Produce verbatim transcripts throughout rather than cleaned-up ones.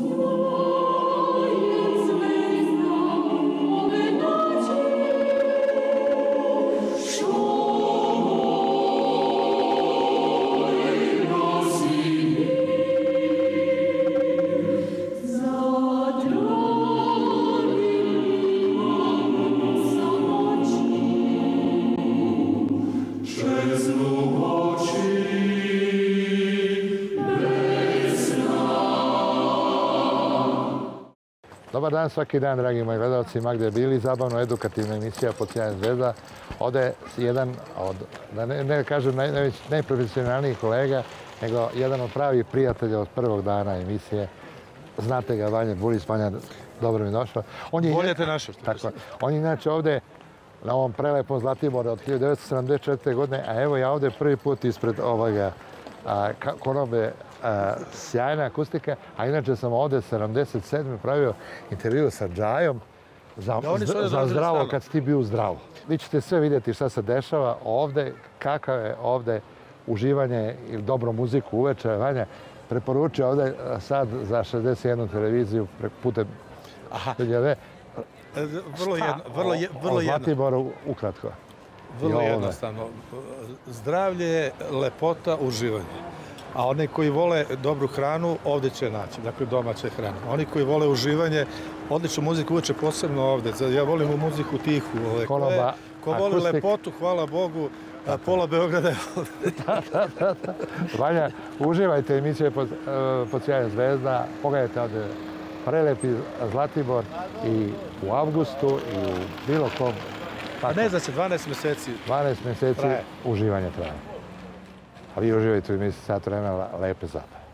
Dobar dan, svaki dan, dragi moji gledalci, ma gdje bili, zabavno-edukativna emisija Pod sjajem zvezda. Ovdje jedan od, da ne, ne kažem, naj, najprofesionalnijih kolega, nego jedan od pravih prijatelja od prvog dana emisije. Znate ga, Vanja Bulić. Vanja, dobro mi došao. Bolje te našao. Tako, on je inače ovdje na ovom prelepom Zlatiboru od hiljadu devetsto sedamdeset četvrte. godine, a evo ja ovdje prvi put ispred ovoga a, konobe, a, sjajna akustika, a inače sam ovdje sedamdeset sedme pravio intervju sa Džajom za, za, za zdravo kad si ti bio zdravo. Vi ćete sve vidjeti šta se dešava ovdje, kakav je ovdje uživanje ili dobro muziku uveče. Vanja preporučio ovdje sad za šezdeset jednu televiziju putem T V. Vrlo jedno, vrlo, je, vrlo o Zlatiboru ukratko. Vrlo jednostavno. Zdravlje je lepota, uživanje. A oni koji vole dobru hranu, ovdje će naći. Dakle, domaća hrana. Oni koji vole uživanje, odličnu muziku uveče posebno ovdje. Ja volim u muziku tihu. Konoba, ko voli akustik. Lepotu, hvala Bogu, a pola Beograda je ovdje. da, da, da, da. Vanja, uživajte emisije Pod, pod sjajem zvezda. Pogledajte ovdje prelepi Zlatibor i u avgustu i u bilo kom. A ne, znači dvanaest mjeseci. dvanaest mjeseci traje. Uživanje traje. A vi uživajte u emisiji Sat vremena lepe zabave.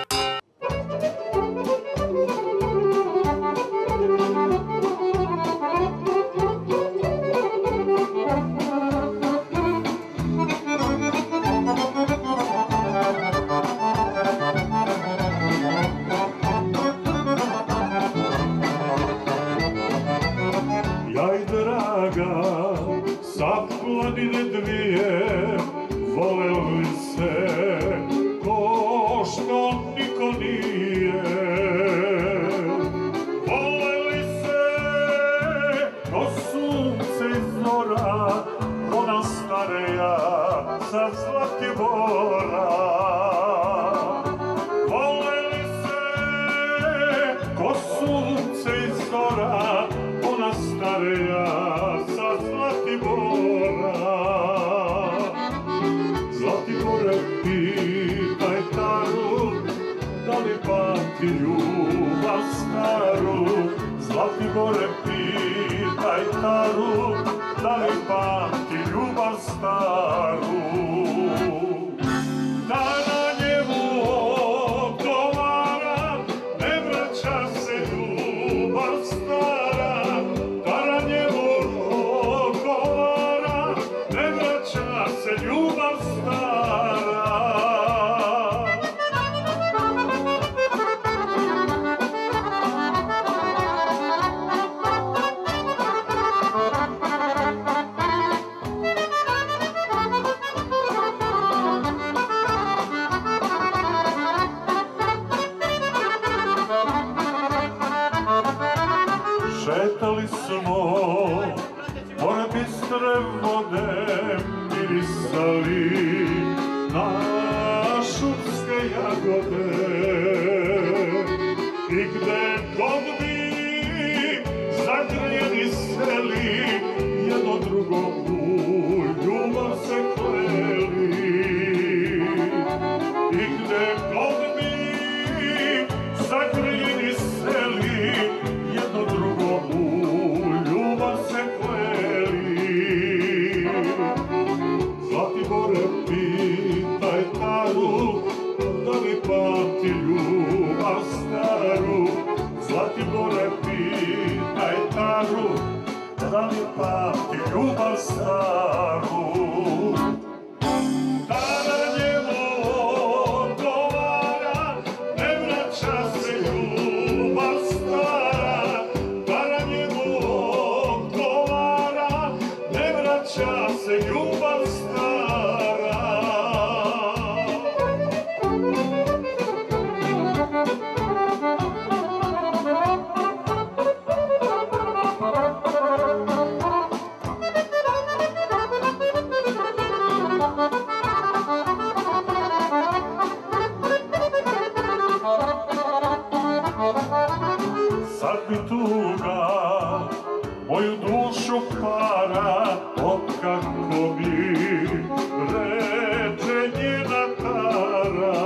Zlatibore, pitaj Taru, da li pamti ljubav staru. Da na njemu odgovara, ne vraća se ljubav stara. Da na njemu odgovara, ne vraća se ljubav stara. Šetali smo, pored bistre vode, mirisali na šumske jagode. I gde god bi zagrljeni seli, jedno drugo u ljubav se kleli. I gde god bi zagrljeni seli, jedno drugo u ljubav se kleli. Zlatibore, pitaj Taru, da li pamti ljubav staru. Zlatibore, pitaj Taru, da li pamti ljubav staru. sad mi tuga moju dušu para, otkako mi reče njena kara.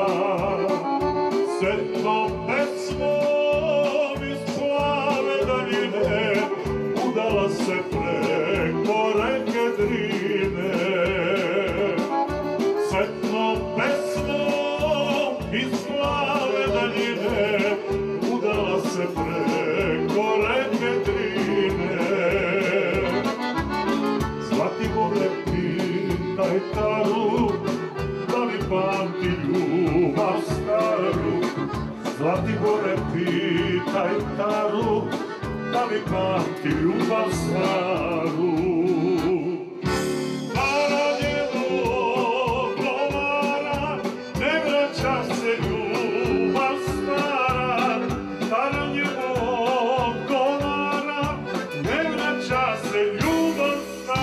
Setnom pesmom iz plave daljine udala se preko reke Drine. Setnom pesmom iz plave daljine udala se preko reke Drine. Zlatibore, pitaj Taru, da li pamti ljubav staru. Zlatibore, pitaj Taru, da li pamti ljubav staru. Tara njenu odgovara, ne vraća se ljubav stara. Tara njenu odgovara, ne vraća se ljubav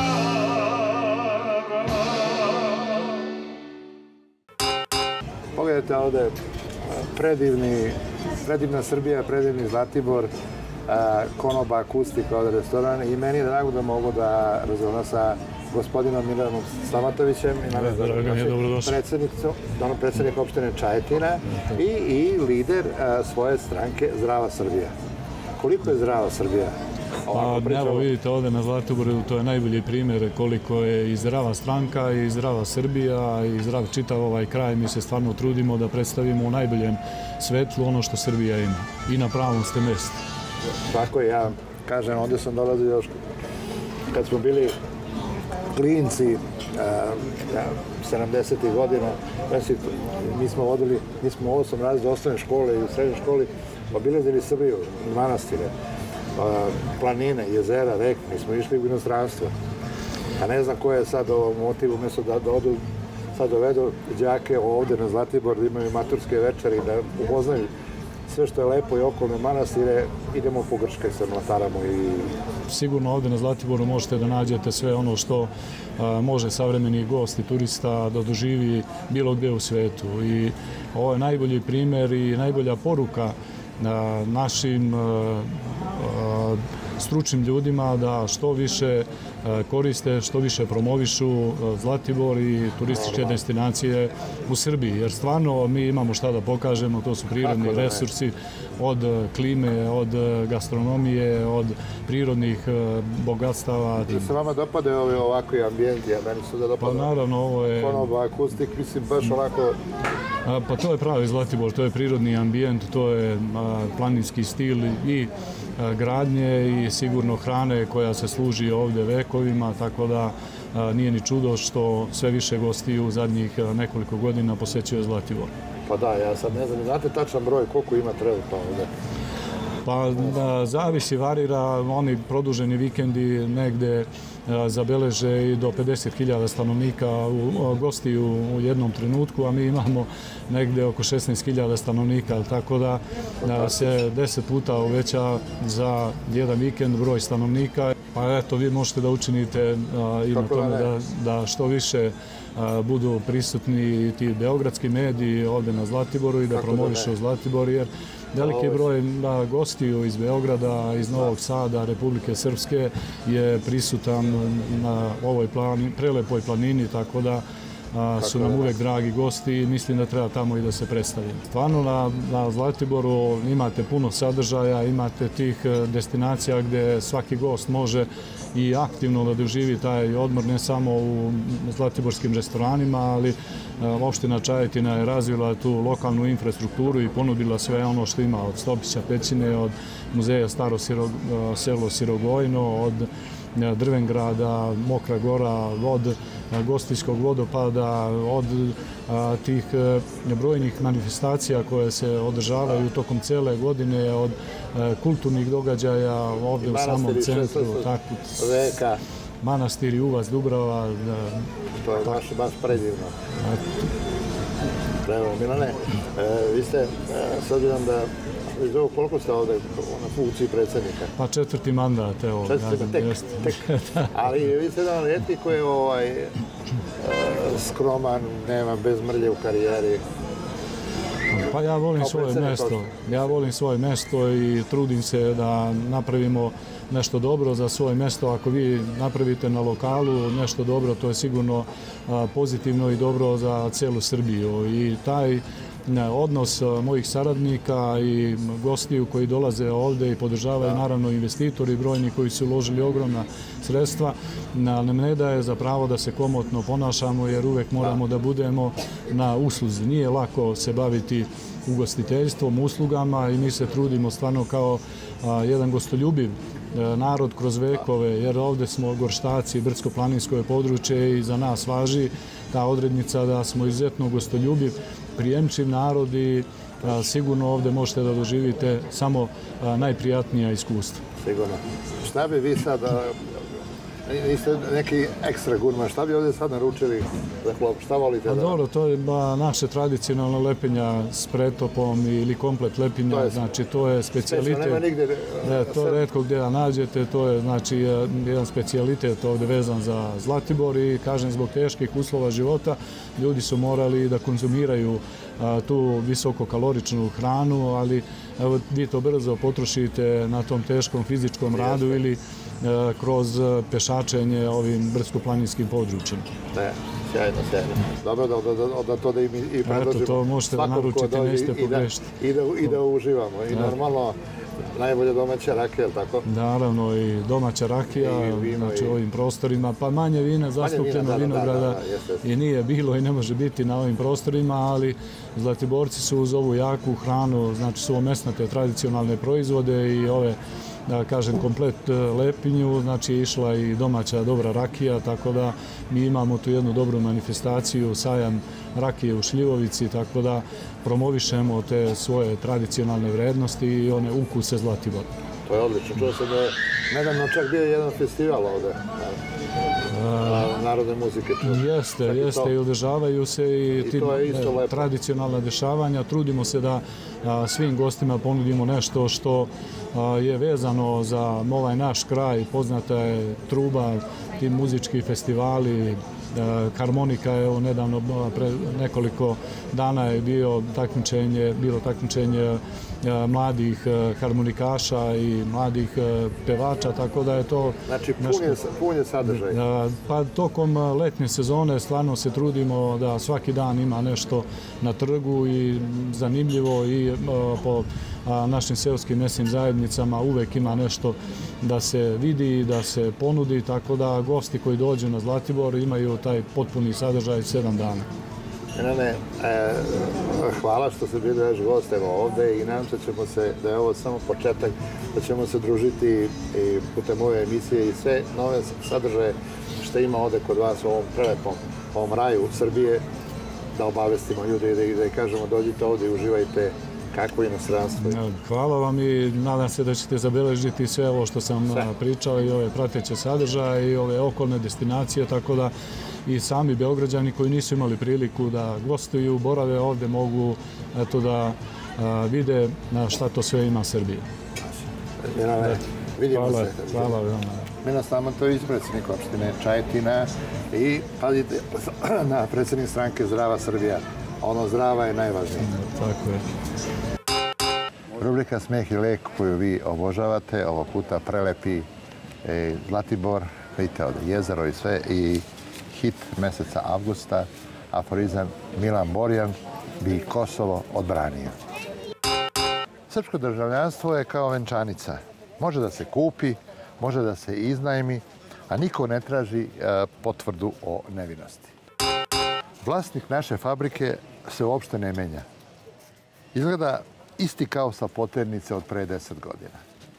stara. Pogledajte ovde, predivni, predivna Srbija, predivni Zlatibor, konoba, akustika od restorana i meni je drago da mogu da razgovaram sa gospodinom Milanom Stamatovićem i predsjednik opštine Čajetina i, i lider a, svoje stranke Zdrava Srbija. Koliko je Zdrava Srbija? Pa, evo vidite ovde na Zlatiboru, to je najbolji primjer koliko je i zdrava stranka i zdrava Srbija i zdrav čitav ovaj kraj. Mi se stvarno trudimo da predstavimo u najboljem svetlu ono što Srbija ima i na pravom ste mjestu. Tako je, ja kažem, ovdje sam dolazio još kad smo bili klinci, sedamdesetih godina, mi smo vodili, mi smo u osam razreda osnovne škole i u srednjoj školi obilazili Srbiju, manastire, planine, jezera, reke, mi smo išli u inostranstvo. A ne znam ko je sad ovo motiv, umjesto da, da odu, sad dovedu đake ovdje na Zlatibor, da imaju maturske večeri, da upoznaju sve što je lepo i okolne manastire, idemo po Grčkoj, se mlataramo i... Sigurno ovdje na Zlatiboru možete da nađete sve ono što a, može savremeni gost i turista da doživi bilo gdje u svetu. I ovo je najbolji primjer i najbolja poruka a, našim a, a, stručnim ljudima da što više koriste, što više promovišu Zlatibor i turističke destinacije u Srbiji. Jer stvarno mi imamo šta da pokažemo, to su prirodni resursi od klime, od gastronomije, od prirodnih bogatstava. Da se vama dopade ovi ovakvi ambijenti, a meni su da dopade. Pa naravno, ovo je... Konoba, akustik, mislim, baš ovako... Pa to je pravi Zlatibor, to je prirodni ambijent, to je planinski stil i gradnje i sigurno hrane koja se služi ovdje vekovima, tako da nije ni čudo što sve više gostiju u zadnjih nekoliko godina posjećuje Zlatibor. Pa da, ja sad ne znam, znate tačan broj koliko ima trenutno ovdje? Pa da, zavisi, varira, oni produženi vikendi negde zabeleže i do pedeset hiljada stanovnika u, gostiju u jednom trenutku, a mi imamo negde oko šesnaest hiljada stanovnika, tako da, da se deset puta uveća za jedan vikend broj stanovnika. Pa eto, vi možete da učinite a, i na tome da, da što više a, budu prisutni ti beogradski mediji ovdje na Zlatiboru i da promovišu Zlatibor, jer veliki broj gostiju iz Beograda, iz Novog Sada, Republike Srpske je prisutan na ovoj plani, prelepoj planini, tako da a, su nam uvek dragi gosti i mislim da treba tamo i da se predstavimo. Stvarno na, na Zlatiboru imate puno sadržaja, imate tih destinacija gdje svaki gost može i aktivno da doživi taj odmor, ne samo u zlatiborskim restoranima, ali opština Čajetina je razvila tu lokalnu infrastrukturu i ponudila sve ono što ima od Stopića pećine, od muzeja Staro selo Sirogojno, od Drvengrada, Mokra gora, od Gostiljskog vodopada, od tih brojnih manifestacija koje se održavaju tokom cele godine, od kulturnih događaja ovdje u samom centru, tako, manastir i Uvaz Dubrava. To je baš, baš predivno. Evo, Milane, vi ste, s obzirom da iz ovog koliko ste ovdje na funkciji predsjednika? Pa četvrti mandat, evo. Četvrti, tek, tek. Ali vi ste jedan rijetki koji je ovaj, skroman, nema bez mrlje u karijeri. Pa ja volim svoje mesto. Ja volim svoje mesto i trudim se da napravimo nešto dobro za svoje mesto. Ako vi napravite na lokalu nešto dobro, to je sigurno pozitivno i dobro za celu Srbiju. I taj odnos mojih saradnika i gostiju koji dolaze ovde i podržavaju naravno investitori brojni koji su uložili ogromna sredstva, nam ne daje za pravo da se komotno ponašamo jer uvek moramo da budemo na usluzi. Nije lako se baviti ugostiteljstvom, uslugama i mi se trudimo stvarno kao jedan gostoljubiv narod kroz vekove, jer ovde smo Gorštaci, brdsko-planinsko područje i za nas važi ta odrednica da smo izuzetno gostoljubiv, prijemčiv narod i sigurno ovde možete da doživite samo najprijatnija iskustva. Sigurno. Šta bi vi sad, niste neki ekstra gurman, šta bi ovde sad naručili za hlop? Šta volite? Dobro, to je naše tradicionalno lepenja s pretopom ili komplet lepinja, znači to je specijalitet. To je retko gdje da nađete, to je znači jedan specijalitet ovde vezan za Zlatibor i kažem zbog teških uslova života ljudi su morali da konzumiraju tu visokokaloričnu hranu, ali evo vi to brzo potrošite na tom teškom fizičkom radu ili kroz pešačenje ovim brdsko-planinskim područjima. Ne, sjajno, sjajno. Dobro da to da im i predložimo. Eto, to možete da naručite, nećete pogrešiti. I da uživamo. I normalno, najbolja domaća rakija, je li tako? Naravno, i domaća rakija, znači u ovim prostorima, pa manje vina, zastupljeno vinograda i nije bilo i ne može biti na ovim prostorima, ali Zlatiborci su uz ovu jaku hranu, znači su omesnate tradicionalne proizvode i ove da kažem, komplet lepinju, znači je išla i domaća dobra rakija, tako da mi imamo tu jednu dobru manifestaciju, sajam rakije u Šljivovici, tako da promovišemo te svoje tradicionalne vrednosti i one ukuse Zlatibora. To je odlično. Čuo sam da je nedavno čak bio jedan festival ovde, narodne muzike. Jeste, jeste i održavaju se i tradicionalna dešavanja. Trudimo se da svim gostima ponudimo nešto što je vezano za ovaj naš kraj. Poznata je Truba, ti muzički festivali, harmonika je nedavno, pre nekoliko dana je bio takmičenje, bilo takmičenje mladih harmonikaša i mladih pevača, tako da je to... Znači, pun je sadržaj. Pa tokom letnje sezone stvarno se trudimo da svaki dan ima nešto na trgu i zanimljivo i po našim seoskim mesnim zajednicama uvek ima nešto da se vidi, da se ponudi, tako da gosti koji dođu na Zlatibor imaju taj potpuni sadržaj sedam dana. Nenane, hvala što ste bili naš gost ovde i nadam se ćemo se, da je ovo samo početak, da ćemo se družiti i putem ove emisije i sve nove sadržaje što ima ovde kod vas u ovom prelepom, ovom raju Srbije, da obavestimo ljude i da kažemo dođite ovde i uživajte kakvo inostranstvo. Hvala vam i nadam se da ćete zabeležiti sve ovo što sam pričao i ove prateće sadržaje i ove okolne destinacije, tako da i sami Beograđani koji nisu imali priliku da gostuju, borave ovde, mogu da vide šta to sve ima Srbije. Vidimo se. Hvala vam. Milan Stamatović, predsjednik opštine Čajetina i pazite na predsjednik stranke Zdrava Srbija. Ono zdrava je najvažnije. Tako je. Rubrika Smeh i lek koju vi obožavate, ovog puta prelepi Zlatibor, vidite ovdje jezero i sve i hit meseca avgusta, aforizam Milan Borjan bi Kosovo odbranio. Srpsko državljanstvo je kao venčanica. Može da se kupi, može da se iznajmi, a niko ne traži potvrdu o nevinosti. Vlasnik naše fabrike se uopšte ne menja. Izgleda isti kao sa poternice od pre deset godina.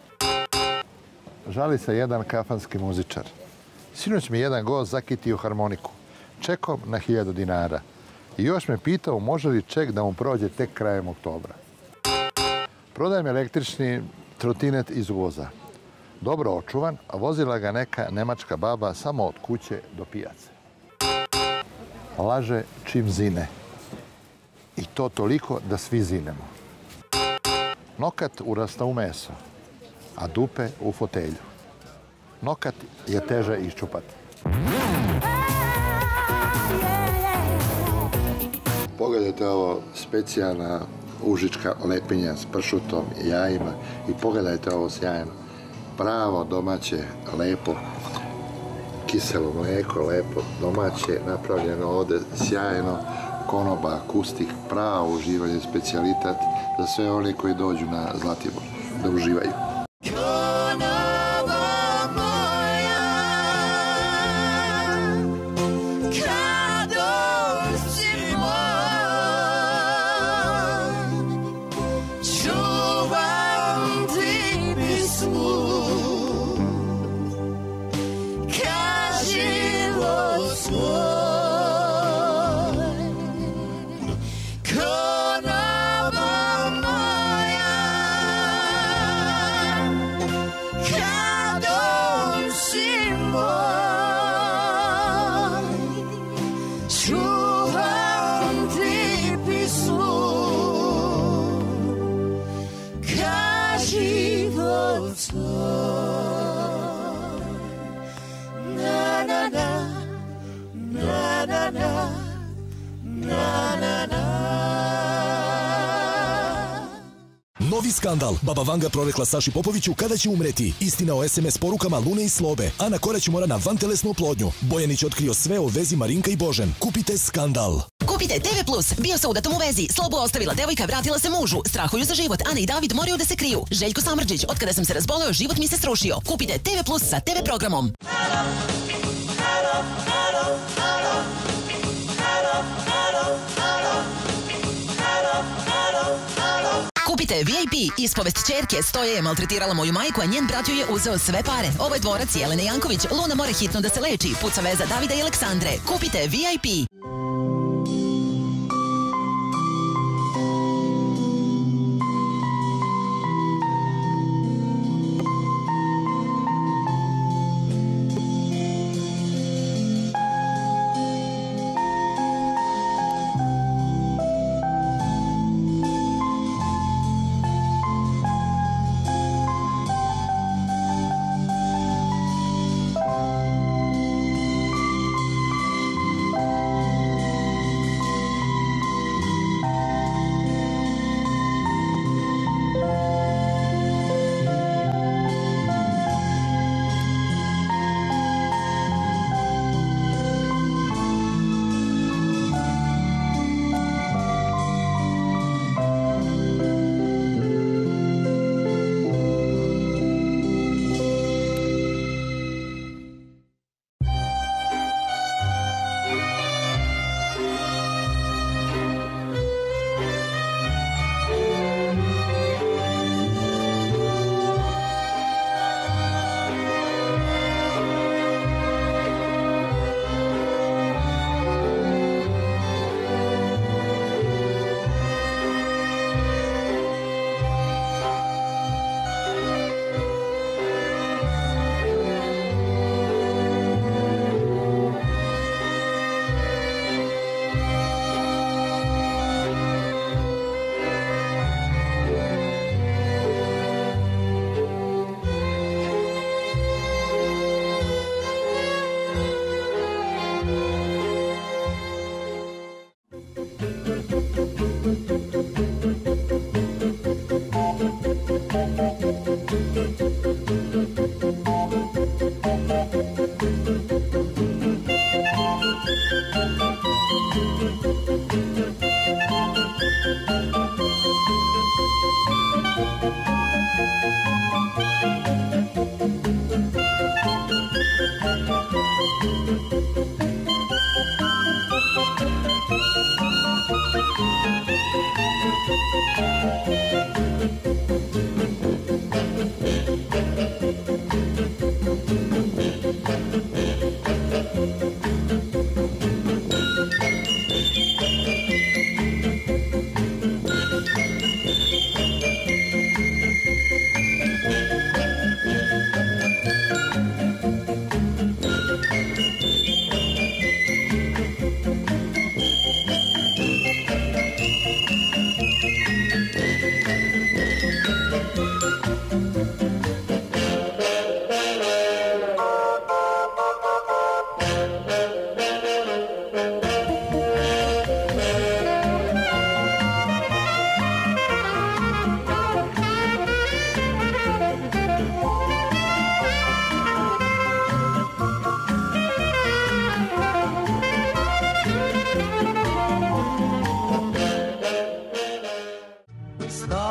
Žali se jedan kafanski muzičar. Sinoć mi jedan gost zakitio harmoniku. Čekom na hiljadu dinara. I još me pitao može li ček da mu prođe tek krajem oktobra. Prodajem električni trotinet iz uvoza. Dobro očuvan, a vozila ga neka nemačka baba samo od kuće do pijace. Laže čim zine. I to toliko da svi zinemo. Nokat urasta u meso, a dupe u fotelju. Nokat je teže iščupati. Pogledajte ovo specijalna užička lepinja s pršutom i jajima i pogledajte ovo sjajno. Pravo domaće, lepo, kiselo mlijeko, lepo domaće, napravljeno ovde sjajno, konoba, akustik, pravo uživanje, specijalitat za sve oni koji dođu na Zlatibor da uživaju. Novi skandal. Baba Vanga prorekla Saši Popoviću kada će umreti. Istina o es em es porukama Lune i Slobe. Ana Korać mora na vantelesnu oplodnju. Bojanić otkrio sve o vezi Marinka i Božen. Kupite skandal. Kupite te ve plus. Bio se udatom u vezi. Slobu ostavila devojka, vratila se mužu. Strahuju za život. Ana i David moraju da se kriju. Željko Samrđić. Od kada sam se razboleo, život mi se srušio. Kupite te ve plus sa te ve programom. Kupite ve i pe. Ispovest ćerke. Stoja je maltretirala moju majku, a njen brat joj je uzeo sve pare. Ovo je dvorac Jelene Janković. Luna mora hitno da se leči. Puca veza Davida i Aleksandre. Kupite ve i pe.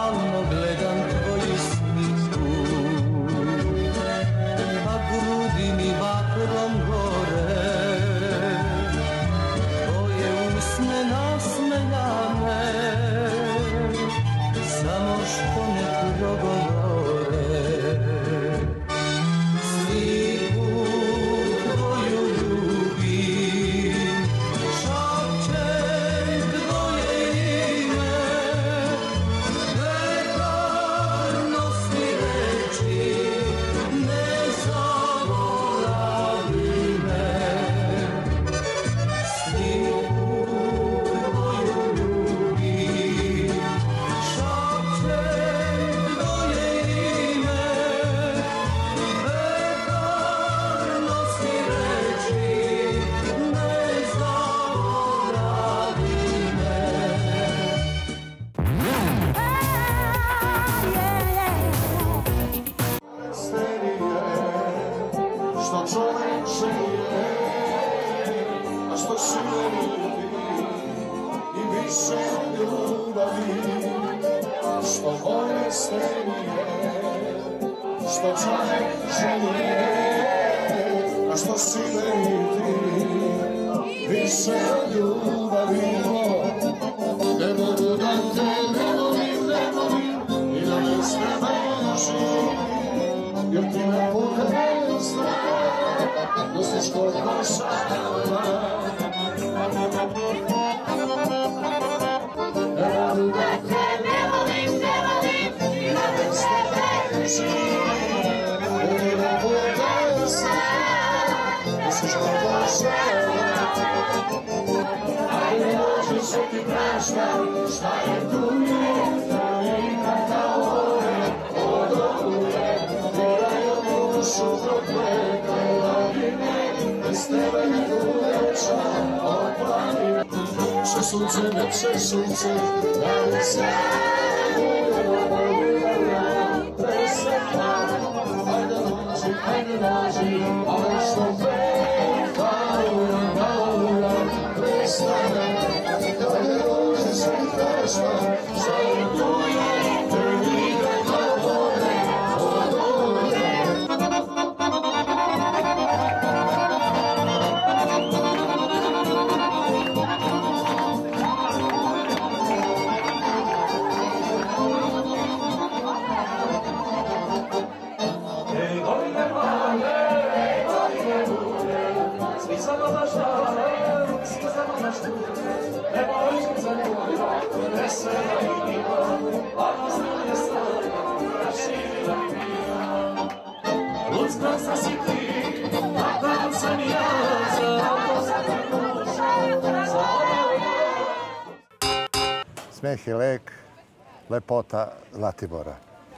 stalno gledam tvoju sliku, a grudi mi vatrom gore, tvoje usne nasmejane, samo što ne progovore. Sliku tvoju ljubim, šapćem tvoje ime, vekar nosi reči, ne zaboravi me. Sliku tvoju ljubim, šapćem tvoje ime, vekar nosi reči, ne zaboravi me. Što čovjek žije, a što šire i više ljubavi, što bolje stenije, što čovjek žije, a što šire više ljubavi. Ne mogu da te ne volim, ne volim, i da me s tebe živim, jer ti me pokrenuo strane, dostiš koliko šala. Ne mogu da te ne volim, ne volim, i da me s tebe živim, jer ti me pokrenuo strane, dostiš koliko šala. Ajde noći što ti praštam, šta je tu je, i kada ove odoluje, moraju dušu proklete lavine, bez tebe ne uveća oplavine. Še sunce, neće sunce, da li se presretna, ajde noći, ajde noći, ali što peka ura, da ura, prestane, ajde noći se prašta, šta je tu je, te vide kao vode, odoluje. Smeh je lek, lepota Zlatibora.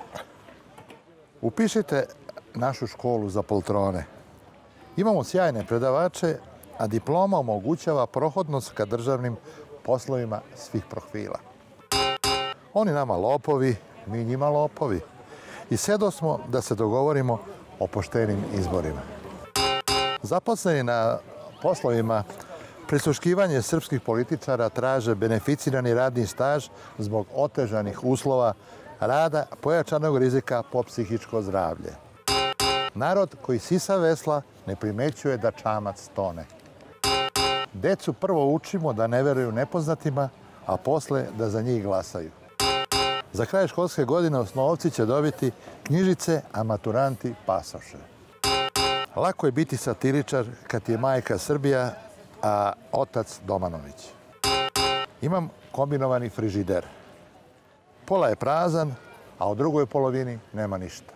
Upišite našu školu za poltrone. Imamo sjajne predavače, a diploma omogućava prohodnost ka državnim poslovima svih profila. Oni nama lopovi, mi njima lopovi. I sedosmo da se dogovorimo o poštenim izborima. Zaposleni na poslovima prisluškivanje srpskih političara traže beneficirani radni staž zbog otežanih uslova rada, pojačanog rizika po psihičko zdravlje. Narod koji sisa vesla ne primećuje da čamac tone. Decu prvo učimo da ne veruju nepoznatima, a posle da za njih glasaju. Za kraj školske godine osnovci će dobiti knjižice, a maturanti pasoše. Lako je biti satiričar kad je majka Srbija, a otac Domanović. Imam kombinovani frižider. Pola je prazan, a u drugoj polovini nema ništa.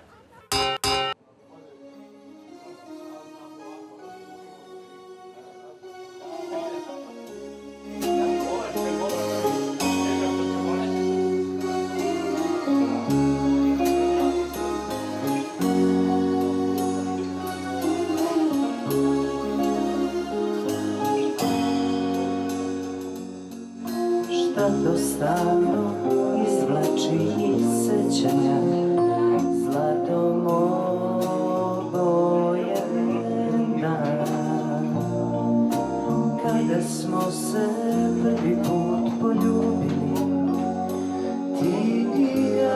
Što stalno izvlači iz sećanja zlatom obojen dan, kada smo se prvi put poljubili, ti i ja.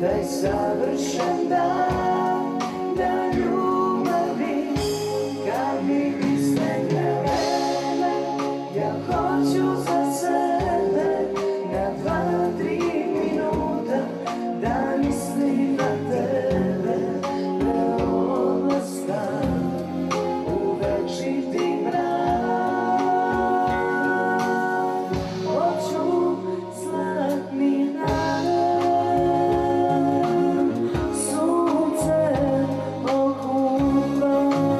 taj savršen dan, dan ljubavi, kad mi istegne vreme, ja hoću za sebe na dva, tri minuta da mislim na tebe, da odlastam u večiti mrak. Hoću zlatni dan, sunce okupa.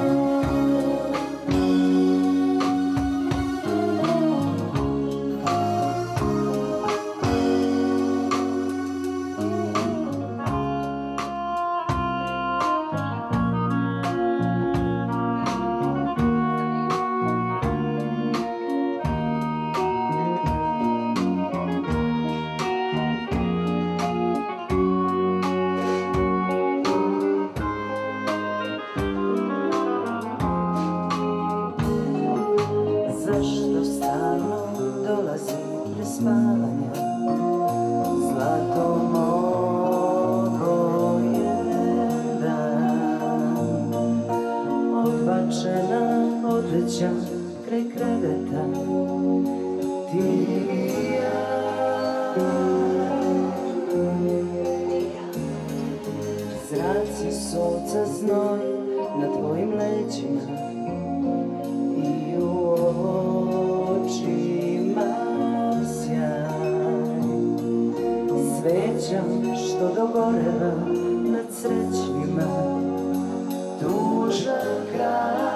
Zašto stalno dolazi pre spavanja, zlato moko jedan, odbačena odleća kraj kreveta, ti i ja. Zraci sunca znoj na tvojim leđima i u očima sjaj. Sveća što dogoreva nad srećnima, tužan kraj.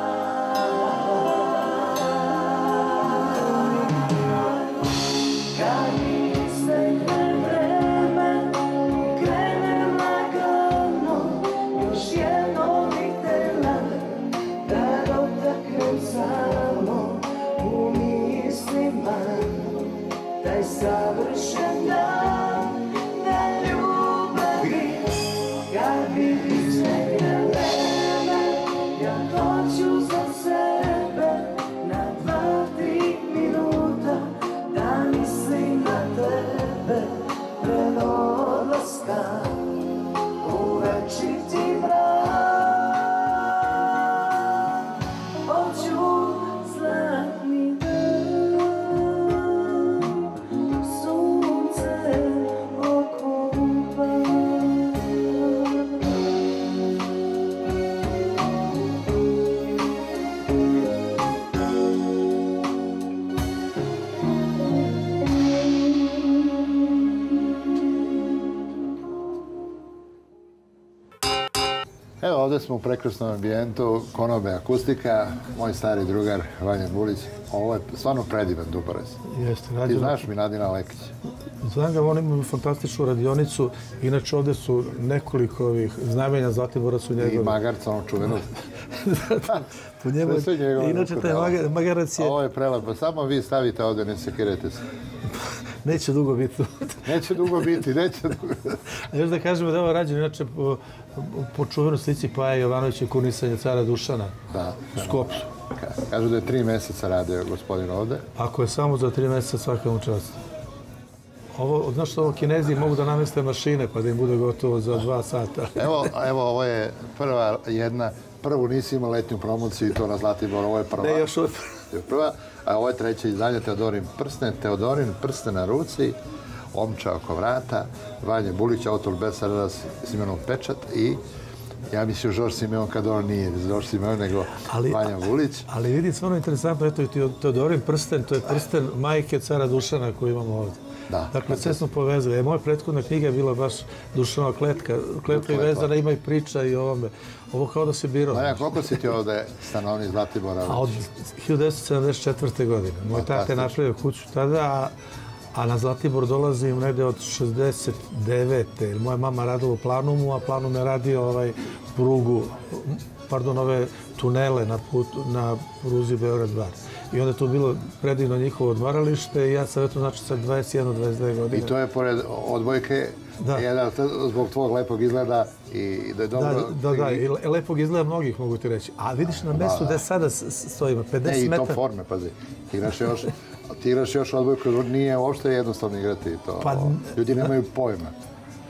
Kad mi istegne vreme, krene lagano, još jednom bih htela da dotaknem samo u mislima taj savršen dan, dan ljubavi, kad mi istegne vreme, ja hoću za sebe na dva, tri minuta da mislim na tebe pred odlaska u večiti mrak. Hoću zlatni dan, sunce okupa. Evo, ovdje smo u prekrasnom ambijentu, Konobe akustika, moj stari drugar Vanja Bulić. Ovo je stvarno predivan duborac. Jeste, Ti rađeno. znaš Miladina Lekić? Znam ga, oni imaju fantastičnu radionicu. Inače, ovdje su nekoliko ovih znamenja Zlatibora su njegove. I magarca, ono čuveno. Po njemu, To su njegove inače, taj rukodela. maga- magarac je... Ovo je prelepo. Samo vi stavite ovdje, ne sekirajte se. Neće dugo biti. Neće dugo biti, neće dugo. A još da kažemo da je ovo rađeno, inače, po, po čuvenoj slici Paja Jovanovića i kurnisanja cara Dušana Da. u Skopsu. Kažu da je tri mjeseca radio gospodin ovdje. Ako je samo za tri mjeseca, svaka mu čast. Ovo, znaš što ovo Kinezi mogu da nameste mašine pa da im bude gotovo za dva sata. Evo, evo, ovo je prva jedna, prvu nisi imao letnju promociju i to na Zlatibor, ovo je prva. Ne, još od... Prva, a ovo je treće izdanje Teodorin prsten, Teodorin prsten na ruci, omča oko vrata, Vanja Bulić, autor bestsellera s imenom Pečat i ja mislim Žorž Simeon kad on nije Žorž Simeon, nego Ali- Vanja Bulić. Ali vidi, stvarno interesantno, eto i Teodorin prsten, to je prsten majke cara Dušana koju imamo ovdje. Da. Dakle, sve smo povezali. E, moja prethodna knjiga je bila baš Dušanova kletka. Kletka je vezana, ima i priča i ovome. Ovo kao da se birao. Vanja, koliko si ti ovdje stanovnik Zlatibora? A od hiljadu devetsto sedamdeset četvrte. godine. Moj tata je Fantastično. napravio kuću tada, a, a na Zlatibor dolazim negde od šezdeset devete. Jer moja mama radila u Planumu, a Planum je radio ovaj prugu, pardon, ove tunele na, put, na pruzi Beograd-Bar. I onda je to bilo predivno njihovo odmaralište i ja sam eto znači sa dvadeset jedan do dvadeset dve godine. I to je pored odbojke, Da. jedan, zbog tvog lepog izgleda i da je dobro... Da, da, da, i le- lepog izgleda mnogih, mogu ti reći. A vidiš na mjestu gde sada s- s- stojimo, Ne, pedeset i to metara. forme, pazi. Ti igraš još, ti igraš još odbojku, nije uopšte jednostavno igrati to. Pa- Ljudi nemaju pojma.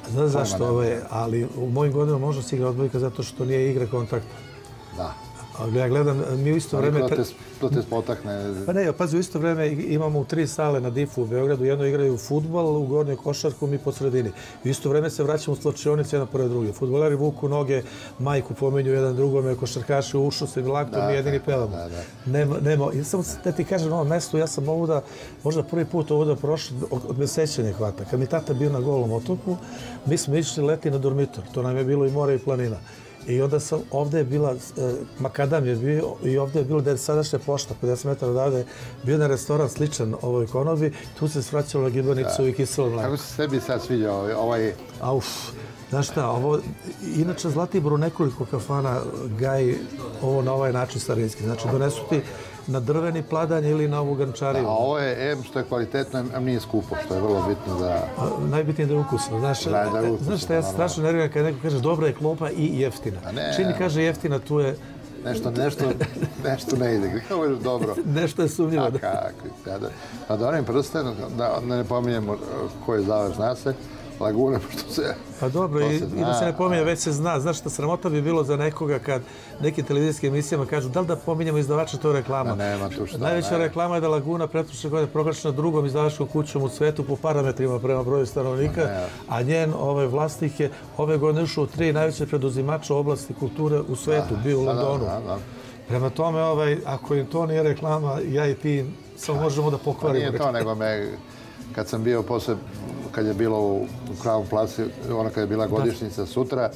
Znaš zašto? Ovaj, ali u mojim godinama možda se igra odbojka zato što nije igra kontakta. Da. Ja gledam, mi u isto vreme... To te spotakne. Pa ne, pazi, u isto vreme imamo tri sale na difu u Beogradu. Jedno igraju fudbal, u gornjoj košarku, mi po sredini. U isto vreme se vraćamo u slačionice jedna pored druge. Fudbaleri vuku noge, majku pomenju jedan drugome, košarkaši ušu se, laktom, mi jedini pevamo. Nema, nema. I samo da ti kažem, na ovom mestu, ja sam ovuda, možda prvi put ovuda prošao, od mesećenja hvata. Kad mi tata bio na Golom otoku, mi smo išli leti na dormitor. To nam je bilo i more i planina. I onda sam, ovdje je bila, makadam je bio i ovdje je bilo da je sadašnja pošta, pedeset metara odavde, bio jedan restoran sličan ovoj konobi, tu se svraćalo na gibanicu i kiselo mleko. Kako se sebi sad sviđa ovaj... Auf, znaš šta, ovo, inače Zlatiboru nekoliko kafana gaji ovo na ovaj način starinski. Znači, donesu ti na drveni pladanj ili na ovu gančariju. A ovo je, em što je kvalitetno, em nije skupo, što je vrlo bitno da... Najbitnije da je ukusno. Znaš šta, ja se strašno nerviram kada neko kaže dobra je klopa i jeftina. Čini kaže jeftina, tu je... Nešto, nešto, nešto ne ide. Kako je dobro? Nešto je sumnjivo. A kako? Pa da onim prsten, da ne pominjemo koji zove, zna se, Lagune, pošto se... Pa dobro, i da se ne pominje, već se zna. Znaš šta, sramota bi bilo za nekoga kad nekim televizijskim emisijama kažu da li da pominjemo izdavača, to je reklama. Nema tu šta. Najveća reklama je da Laguna pretprošle godine proglašena drugom izdavačkom kućom u svetu po parametrima prema broju stanovnika, a njen ovaj vlasnik je ove godine ušao u tri najveće preduzimača u oblasti kulture u svetu, bio u Londonu. Prema tome, ako im to nije reklama, ja i ti samo možemo da pokvarimo. Nije to, nego me, kad sam bio posle, kad je bilo u Kravom placu, ona kad je bila godišnjica sutra,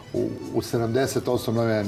u sedamdeset osam novina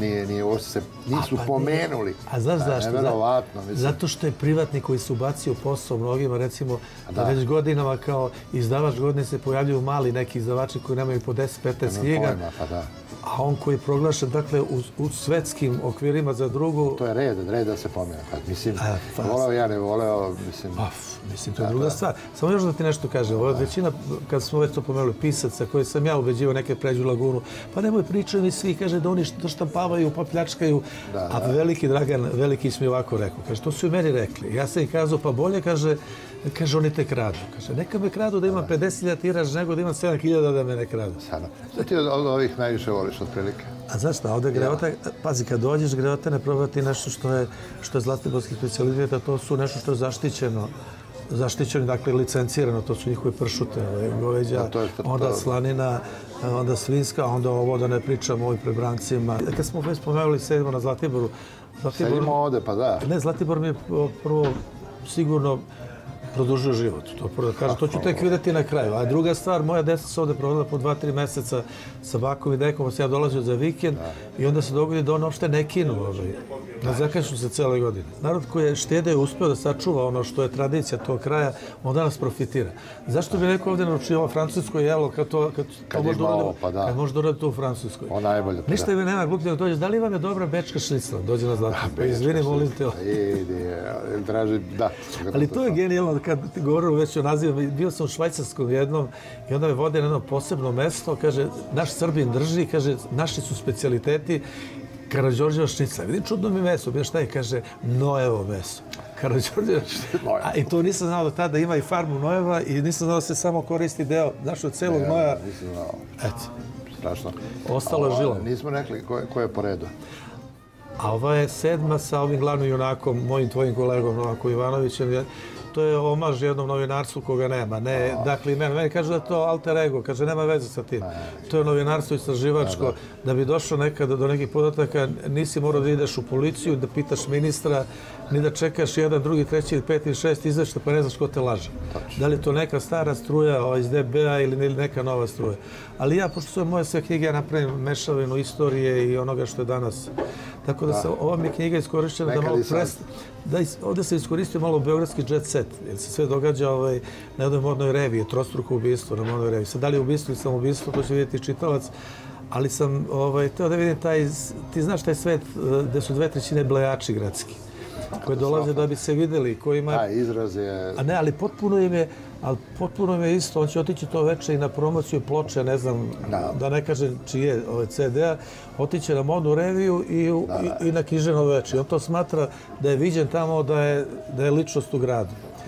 nisu pomenuli. A znaš zašto? Neverovatno. Zato što je privatnik koji se ubacio u posao mnogima, recimo, da već godinama kao izdavač godine se pojavljuju mali neki izdavači koji nemaju po deset petnaest knjiga, a on koji je proglašen, dakle, u svetskim okvirima za drugu... To je red, red da se pomena. Mislim, voleo ja ne voleo, mislim... Mislim, to je druga stvar. Samo još da ti nešto kažem. Ovo je većina, kad smo već to pomenuli, pisaca koji sam ja ubeđivao neke pređu Lagunu, pa nemoj pričaju mi svi, kaže da oni štampavaju, pa pljačkaju. A veliki Dragan, veliki mi ovako rekao. Kaže, to su i meni rekli. Ja sam im kazao, pa bolje, kaže, kaže, oni te kradu. Kaže, neka me kradu da imam pedeset hiljada tiraž, nego da imam sedam hiljada da me ne kradu. Šta ti od ovih najviše voliš otprilike? A znaš šta, ovdje Greota, pazi, kad dođeš Greota ne probati nešto što je, što je zlatiborski specijalitet, a to su nešto što je zaštićeno. Zaštićeno, dakle, licencirano, to su njihove pršute, goveđa, onda slanina, onda svinska, onda ovo da ne pričamo o ovim prebrancima. Kad smo već spomenuli, sedimo na Zlatiboru. Sedimo ovde, pa da. Ne, Zlatibor mi je prvo sigurno produžio život. To prvo da kažem, to ću tek vidjeti na kraju. A druga stvar, moja deca se ovdje provodila po dva, tri meseca sa bakom i dekom, ja dolazio za vikend i onda se dogodi da on uopšte ne kinu. Ne zakašnu se cele godine. Narod koji je štede je uspio da sačuva ono što je tradicija tog kraja, on danas profitira. Zašto bi neko ovdje naručio ovo francusko jelo kad to može da uradi to u Francuskoj? O najbolje. Ništa mi nema gluplje da dođe. Da li vam je dobra bečka šnicla? Dođe na Zlatibor. Izvini, molim te. Ali to je genijalno kad ti govorim već o nazivu. Bio sam u Švajcarskom jednom i onda me vode na jedno posebno mesto. Kaže, naš Srbin drži, kaže, naši su specijaliteti Karađorđeva šnicla. Vidim, čudno mi meso. Bio šta je, kaže, Noevo meso. Karađorđeva šnicla. I to nisam znao da tada ima i farmu Nojeva i nisam znao da se samo koristi deo našo celog Noja. Nisam znao. Eto. Strašno. Ostalo žilo. Nismo rekli ko je po redu. A ova je sedma sa ovim glavnim junakom, mojim tvojim kolegom Novakom Ivanovićem. To je omaž jednom novinarstvu koga nema. Ne, dakle, meni kažu da je to alter ego, kaže, nema veze sa tim. To je novinarstvo istraživačko. Da bi došao nekada do nekih podataka, nisi morao da ideš u policiju, da pitaš ministra, ni da čekaš jedan, drugi, treći, peti ili šest izvešta, pa ne znaš ko te laže. Da li je to neka stara struja iz D B A ili neka nova struja. Ali ja, pošto su moje sve knjige, ja napravim mešavinu istorije i onoga što je danas. Tako da se ova mi knjiga iskorišćena da malo prestane. Da, ovdje se iskoristio malo beogradski jet set, jer se sve događa na jednoj modnoj reviji, trostruko ubistvo na modnoj reviji. Sad, da li je ubistvo ili sam ubistvo, to će vidjeti čitalac, ali sam teo da vidim taj, ti znaš taj svet gde su dve trećine blejači gradski, koji dolaze da bi se videli, koji ima... A, izraz je... A ne, ali potpuno im je, ali potpuno im je isto, on će otići to veče i na promociju ploče, ne znam, da ne kažem čije C D-a, otiće na modnu reviju i na književno veče. On to smatra da je viđen tamo da je ličnost u gradu.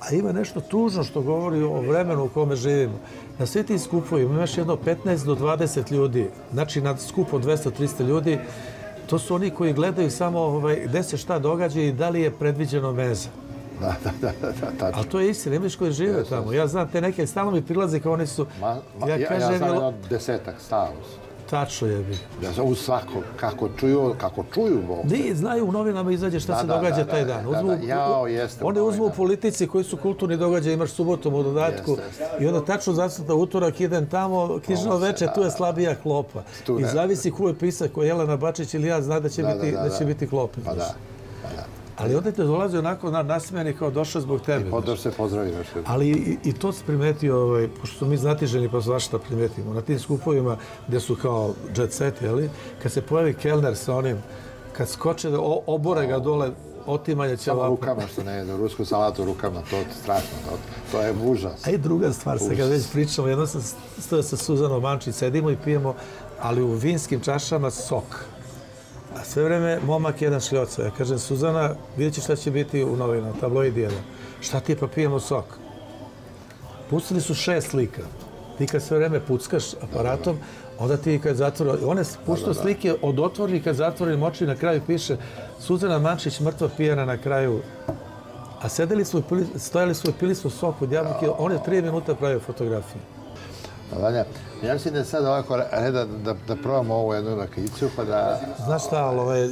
A ima nešto tužno što govori o vremenu u kome živimo. Na svi ti skupovima imaš jedno petnaest do dvadeset ljudi, znači na skupu dvesta do trista ljudi, to su oni koji gledaju samo ovaj, gde se šta događa i da li je predviđeno meza. Da, da, da, da, tačno. Ali to je istina, imaš koji žive yes, tamo. Ja znam te neke, stalno mi prilaze kao oni su... Ma, ma, ja, ja, kažem, ja znam jedno desetak, stalno. Tačno je bi. Ja, u svako, kako čuju, kako čuju Bog. Ni, znaju u novinama izađe šta da, se događa da, taj dan. Uzmu, da, da, jao, jeste oni uzmu u politici koji su kulturni događaj, imaš subotom u dodatku jeste, jeste. I onda tačno zacrta utorak idem tamo, knjižno veče, tu je slabija klopa. Tu, I zavisi ko je pisak, ko je Jelena Bačić ili ja, zna da će, da, biti, da, da, da će biti klope. Pa da, pa da. Ali onda te dolazi onako na nasmijeni kao došao zbog tebe. I podoš se pozdravi. Ali i, i to se primetio, ovaj, pošto smo mi znatiženi pa svašta primetimo, na tim skupovima gdje su kao jet set, jeli, kad se pojavi kelner sa onim, kad skoče, obore ga dole, otimanje ćevapa. Samo rukama što ne jedu, rusku salatu rukama, to je strašno, to, to je užas. A i druga stvar, se kad već pričamo, jedno sam stojao sa Suzanom Mančić, sedimo i pijemo, ali u vinskim čašama sok. A sve vreme momak jedan šljoca. Ja kažem, Suzana, vidjet ćeš šta će biti u novinama, tabloid jedan. Šta ti pa pijemo sok? Pustili su šest slika. Ti kad sve vreme puckaš aparatom, onda ti kad zatvore... One puštaju slike od otvornika zatvorenim oči, na kraju piše Suzana Mančić mrtva pijana na kraju. A sedeli su, stojali su i pili su sok od jabuke, on je tri minuta pravio fotografiju. Vanja, ja mislim da je sad ovako reda da, da probamo ovu jednu rakiciju, pa da... Znaš šta, ali ovaj...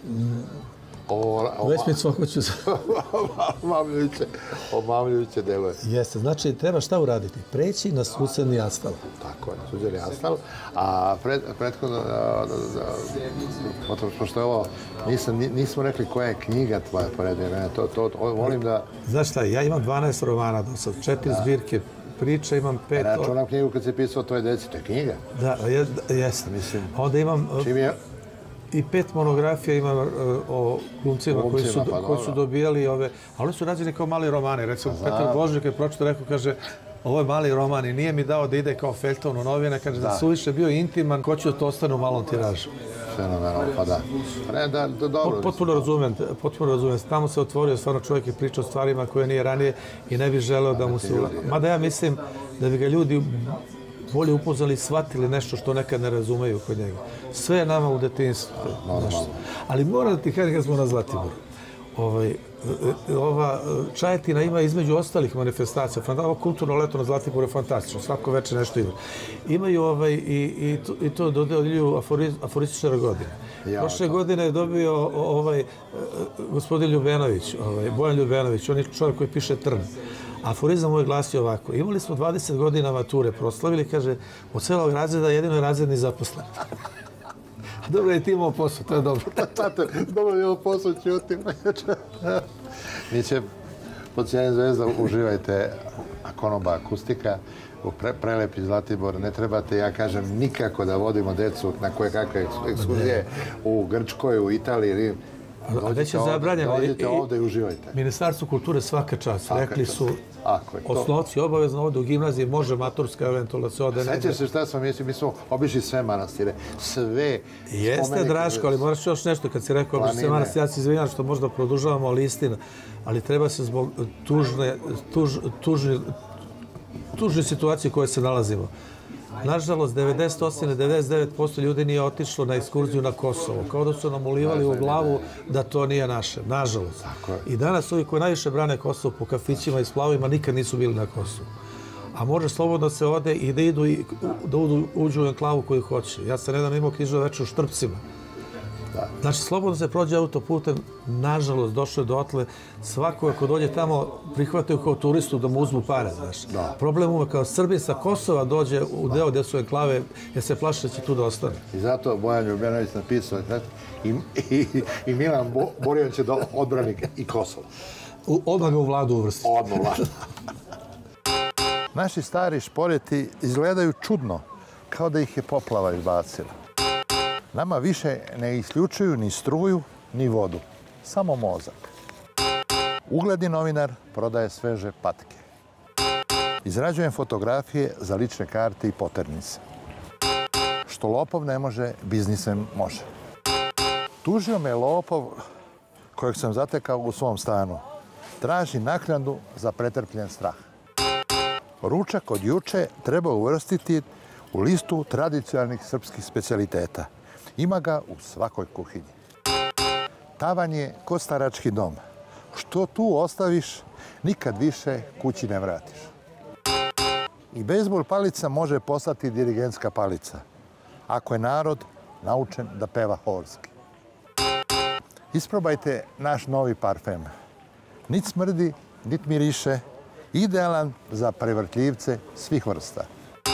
Već mi cvoko ću... Omamljujuće, omamljujuće deluje. Jeste, znači treba šta uraditi? Preći na susedni asfalt. Tako je, na susedni asfalt. A pred, prethodno, pošto je ovo, nisam, nismo rekli koja je knjiga tvoja poredina, to, to, to, volim da... Znaš šta, ja imam dvanaest romana do sad, četiri da. zbirke priča, imam pet... Računam knjigu kad se pisao o tvojoj deci, to je knjiga. Da, jeste. Mislim, onda imam... Čim je... I pet monografija imam uh, o glumcima koji su, pa, koji su dobijali ove... Ali oni su rađeni kao mali romani. Recimo, pa, Petar Božnik je pročito rekao, kaže, ovo je mali roman i nije mi dao da ide kao Feljton u novine, kaže da, da su više bio intiman, ko će da to ostane u malom tiražu. Fenomenalno, pa da. Ne, da, da dobro. Potpuno razumem, potpuno razumem. Tamo se otvorio, stvarno čovjek je pričao o stvarima koje nije ranije i ne bi želeo da mu se... Mada ja mislim da bi ga ljudi bolje upoznali i shvatili nešto što nekad ne razumeju kod njega. Sve je nama u detinjstvu. Ali moram da ti kažem kad smo na Zlatiboru. Ovaj, ova Čajetina ima između ostalih manifestacija. Ovo kulturno leto na Zlatiboru je fantastično. Svako večer nešto ima. Imaju ovaj, i, i, to, i to dodeljuju aforiz, aforističara godine. Ja, Prošle to. godine je dobio ovaj, gospodin Ljubenović, ovaj, Bojan Ljubenović. On je čovjek koji piše Trn. Aforizam mu je glasio ovako. Imali smo dvadeset godina mature, proslavili, kaže, od celog razreda jedino je razredni zaposlen. Dobro je ti imao posao, to je dobro. Tate, dobro je imao posao, ćutim. Mi će, pod Sjajnim zvezda, uživajte konoba akustika, u pre, prelepi Zlatibor. Ne trebate, ja kažem, nikako da vodimo decu na koje kakve ekskurzije u Grčkoj, u Italiji, Rim. Već je zabranjeno. Dođite ovdje i uživajte. Ministarstvo kulture svaka čast. Rekli su osnovci obavezno ovdje u gimnaziji, može maturska eventualno se ode. Sjećaš se šta smo mislili? Mi smo obišli sve manastire. Sve. Jeste, Draško, ali moraš još nešto. Kad si rekao obišli sve manastire, ja se izvinjam što možda produžavamo, ali istina. Ali treba se zbog tužne, tuž, tužne, tužne situacije koje se nalazimo. Nažalost, devedeset osam do devedeset devet posto ljudi nije otišlo na ekskurziju na Kosovo. Kao da su nam ulivali u glavu da to nije naše. Nažalost. I danas ovi koji najviše brane Kosovo po kafićima i splavovima nikad nisu bili na Kosovu. A može slobodno se ode i da idu i da uđu u enklavu koju hoće. Ja sam nedavno imao knjižno večer u Štrpcima. Znači, slobodno se prođe autoputem, nažalost, došlo je do otle. Svako, ako dođe tamo, prihvataju kao turistu da mu uzmu pare, znaš. Da. Problem je kao Srbija sa Kosova dođe u deo gdje su enklave, jer se plaše da će tu da ostane. I zato Bojan Ljubenović napisao, i, i, i Milan Bo, Borjan će da odbrani i Kosovo. U, odmah ga u vladu uvrsti. Odmah vladu. Naši stari šporeti izgledaju čudno, kao da ih je poplava izbacila. Nama više ne isključuju ni struju, ni vodu. Samo mozak. Ugledni novinar prodaje sveže patke. Izrađujem fotografije za lične karte i poternice. Što lopov ne može, biznisem može. Tužio me lopov kojeg sam zatekao u svom stanu. traži naknadu za pretrpljen strah. Ručak od juče treba uvrstiti u listu tradicionalnih srpskih specijaliteta. Ima ga u svakoj kuhinji. Tavan je ko starački dom. Što tu ostaviš, nikad više kući ne vratiš. I bejzbol palica može postati dirigentska palica, ako je narod naučen da peva horski. Isprobajte naš novi parfem. Nit smrdi, nit miriše, idealan za prevrtljivce svih vrsta.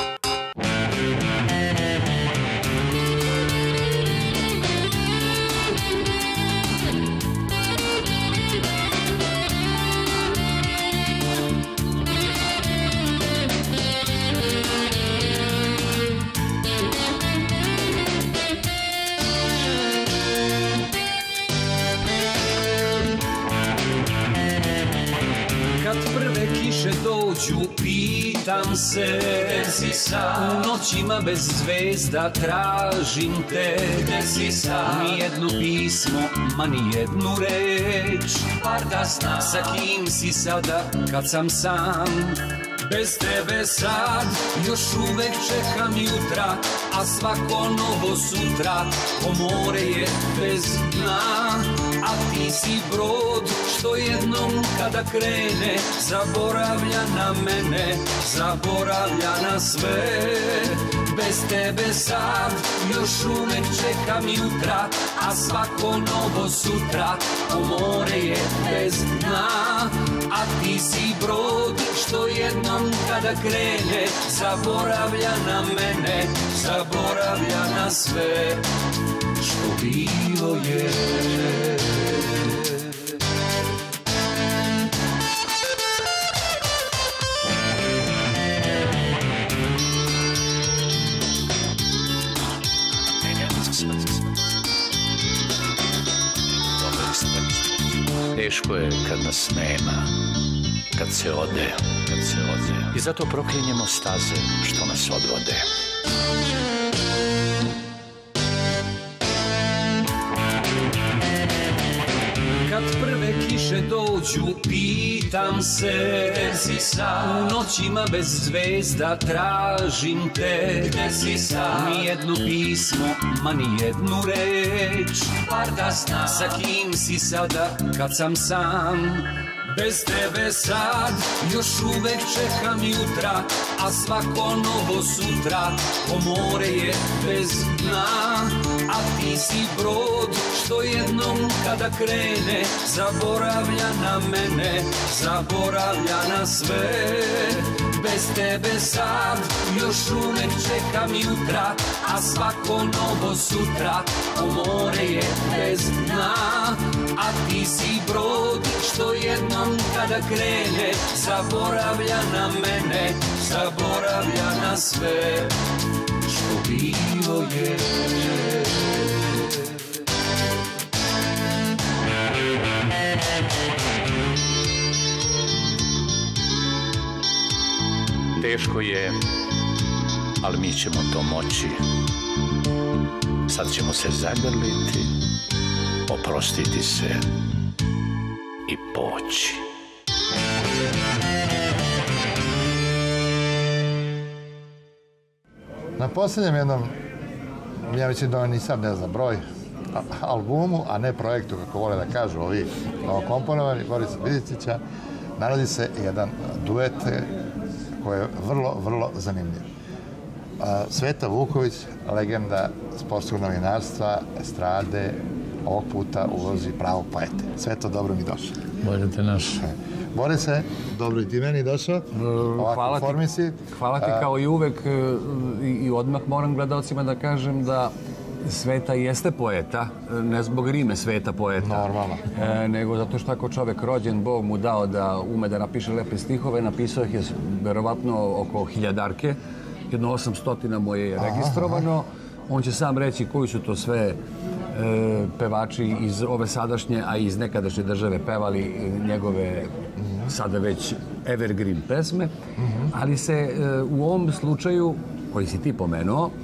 Pitam se, desi sa, u noćima bez zvezda tražim te, desi sa, nijedno pismo, ma nijednu reč, par da znam, sa kim si sada kad sam sam. Bez tebe sad još uvek čekam jutra, a svako novo sutra ko more je bez dna. A ti si brod što jednom kada krene zaboravlja na mene, zaboravlja na sve. Bez tebe sad još uvek čekam jutra, a svako novo sutra ko more je bez dna. A ti si brod što jednom kada krene zaboravlja na mene, zaboravlja na sve što bilo je. Teško je kad nas nema, kad se ode, kad se ode. I zato proklinjemo staze što nas odvode. Kad prve kiše dođu, pitam se, gde si sad? U noćima bez zvezda tražim te, gde si sad? Nijedno pismo, ma nijednu reč, par da znam, sa kim si sada kad sam sam. Bez tebe sad još uvek čekam jutra, a svako novo sutra ko more je bez dna. A ti si brod što jednom kada krene zaboravlja na mene, zaboravlja na sve. Bez tebe sad još uvek čekam jutra, a svako novo sutra ko more je bez dna. A ti si brod što jednom kada krene zaboravlja na mene, zaboravlja na sve što bilo je. Teško je, ali mi ćemo to moći. Sad ćemo se zagrliti, oprostiti se i poći. Na posljednjem jednom, ja mislim da nisam, ne znam, broj, albumu, a ne projektu, kako vole da kažu ovi novokomponovani, Borisa Vidicića, nalazi se jedan duet koji je vrlo, vrlo zanimljiv. Sveta Vuković, legenda sportskog novinarstva, estrade, ovog puta u ulozi pravog poete. Sveto, dobro mi došao. Bolje te naš. Borise, dobro i ti meni došao. Hvala u formi si. Hvala ti kao i uvek i odmah moram gledalcima da kažem da Sveta jeste poeta, ne zbog rime Sveta poeta. Normalno. E, nego zato što ako čovek rođen, Bog mu dao da ume da napiše lepe stihove, napisao ih je verovatno oko hiljadarke, jedno osamstotina mu je registrovano. On će sam reći koji su to sve e, pevači iz ove sadašnje, a i iz nekadašnje države pevali njegove sada već evergreen pesme. Ali se e, u ovom slučaju, koji si ti pomenuo,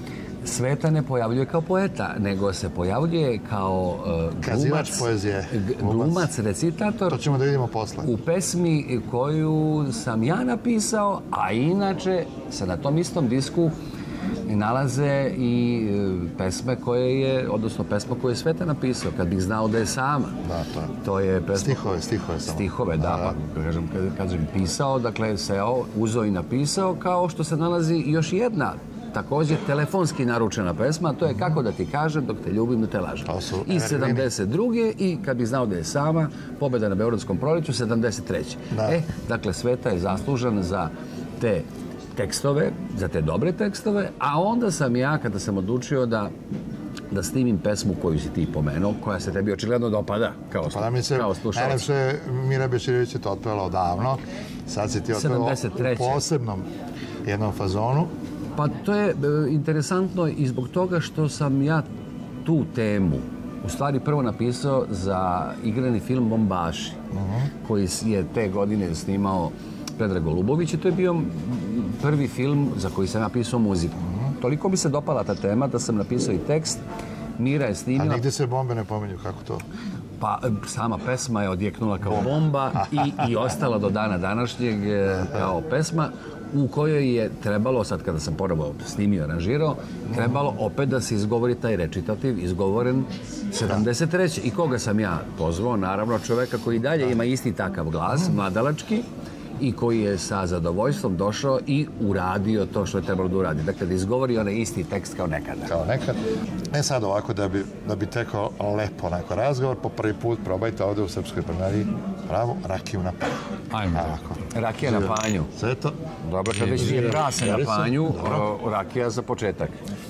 Sveta ne pojavljuje kao poeta, nego se pojavljuje kao uh, Kazivač poezije. Glumac, recitator. To ćemo da vidimo posle. U pesmi koju sam ja napisao, a inače se na tom istom disku nalaze i pesme koje je, odnosno pesma koju je Sveta napisao, kad bih znao da je sama. Da, to je. To je pesma... Stihove, stihove samo. Stihove, da, pa kažem, kad, kad sam pisao, dakle, se uzeo i napisao, kao što se nalazi još jedna također telefonski naručena pesma, to je Kako da ti kažem dok te ljubim da te lažem. Iz sedamdeset druge i kad bih znao da je sama, pobjeda na Beogradskom proleću, sedamdeset treće. E, dakle, Sveta je zaslužan za te tekstove, za te dobre tekstove, a onda sam ja, kada sam odlučio da da snimim pesmu koju si ti pomenuo, koja se tebi očigledno dopada kao, pa da mi se, kao slušalac. Najlepše Mira Bećirević je to otpela odavno, sad si ti otpela u posebnom jednom fazonu. Pa to je e, interesantno i zbog toga što sam ja tu temu u stvari prvo napisao za igrani film Bombaši, uh-huh. koji je te godine snimao Predrag Golubović i to je bio prvi film za koji sam napisao muziku. Uh-huh. Toliko mi se dopala ta tema da sam napisao i tekst. Mira je snimila... A nigde se bombe ne pominju, kako to? Pa sama pesma je odjeknula kao bomba i, i ostala do dana današnjeg kao pesma u kojoj je trebalo, sad kada sam ponovo snimio, aranžirao, trebalo opet da se izgovori taj recitativ, izgovoren sedamdeset treće. I koga sam ja pozvao? Naravno čoveka koji dalje ima isti takav glas, mladalački, i koji je sa zadovoljstvom došao i uradio to što je trebalo da uradi. Dakle, da izgovori onaj isti tekst kao nekada. Kao nekad. E sad ovako, da bi, da bi tekao lepo onako razgovor, po prvi put probajte ovdje u Srpskoj Pernariji pravu rakiju na panju. Ajmo. Rakija na panju. Sve to. Dobro, kad već nije prase na panju, o, rakija za početak.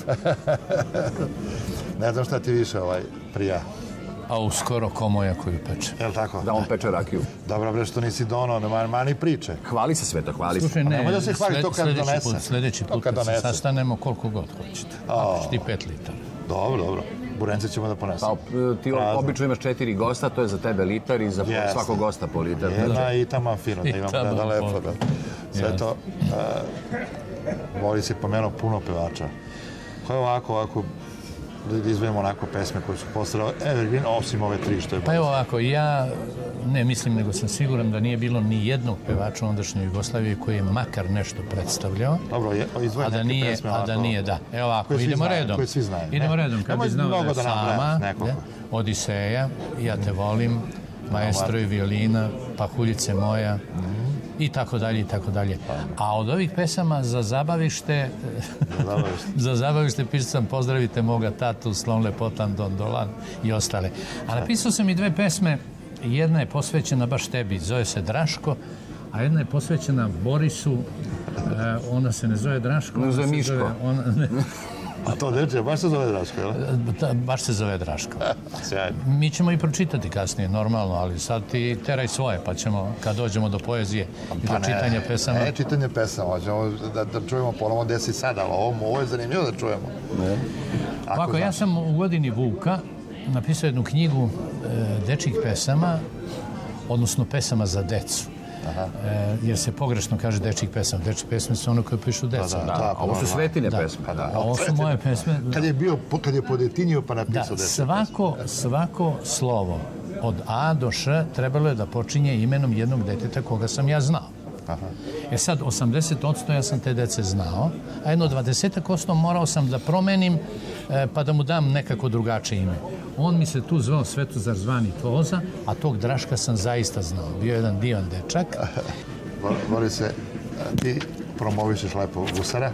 Ne znam šta ti više ovaj prija. A uskoro ko moja koju peče. Jel' tako? Da on peče rakiju. Dobro, bre, što nisi dono, nema mani priče. Hvali se Sveto, hvali se. Slušaj, ne, nemoj da se hvali to kad donese. Put, sljedeći put kad, kad se sastanemo koliko god hoćete. Napiš ti pet litara. Dobro, dobro. Burence ćemo da ponesemo. Pa, ti obično imaš četiri gosta, to je za tebe litar i za yes. svakog gosta po litar. Jedna i tamo fino, da imamo da, da lepo. Da. Sve to, uh, Boris je pomenuo puno pevača. Koje ovako, ovako, da izvijemo onako pesme koje su postale evergreen, osim ove tri što je Boris. Pa evo ovako, ja ne mislim, nego sam siguran da nije bilo ni jednog pevača u ondašnjoj Jugoslaviji koji je makar nešto predstavljao. Dobro, izvoje neke nije, pesme ovako. A da nije, da. Evo ovako, idemo znaju, redom. Koje svi znaju. Idemo ne? redom, kad bi znao da je sama, ne, Odiseja, Ja te volim, Maestro i violina, Pahuljice moja, mm-hmm. i tako dalje, i tako dalje. A od ovih pesama za zabavište, za zabavište pisao sam Pozdravite moga tatu, Slon lepotan, Don Dolan i ostale. A napisao sam i dve pesme, jedna je posvećena baš tebi, zove se Draško, a jedna je posvećena Borisu, ona se ne zove Draško, ona zove Miško. Zove, ona, ne, A to deče, baš se zove Draško, jel? Da, baš se zove Draško. Sjajno. Mi ćemo i pročitati kasnije, normalno, ali sad ti teraj svoje, pa ćemo, kad dođemo do poezije i pa do čitanja ne, pesama... Ne, čitanje pesama, hoćemo da, da čujemo ponovno gde si sad, ali ovo, ovo je zanimljivo da čujemo. Ne. Ovako, ja sam u godini Vuka napisao jednu knjigu e, dečjih pesama, odnosno pesama za decu. Aha. E, jer se pogrešno kaže dečjih pesama. Dečje pesme su ono koje pišu deca. Da, da, da, ovo su Svetine da. pesme. Da. A ovo su moje pesme. Kad je bio, kad je podetinio pa napisao da, deca svako, pesme. Svako slovo od A do Š trebalo je da počinje imenom jednog deteta koga sam ja znao. Aha. E sad, osamdeset posto ja sam te dece znao, a jedno dvadeset posto morao sam da promenim e, pa da mu dam nekako drugačije ime. On mi se tu zvao Svetozar zvani Toza, a tog Draška sam zaista znao. Bio je jedan divan dečak. Borise, ti promovišeš lepo gusara.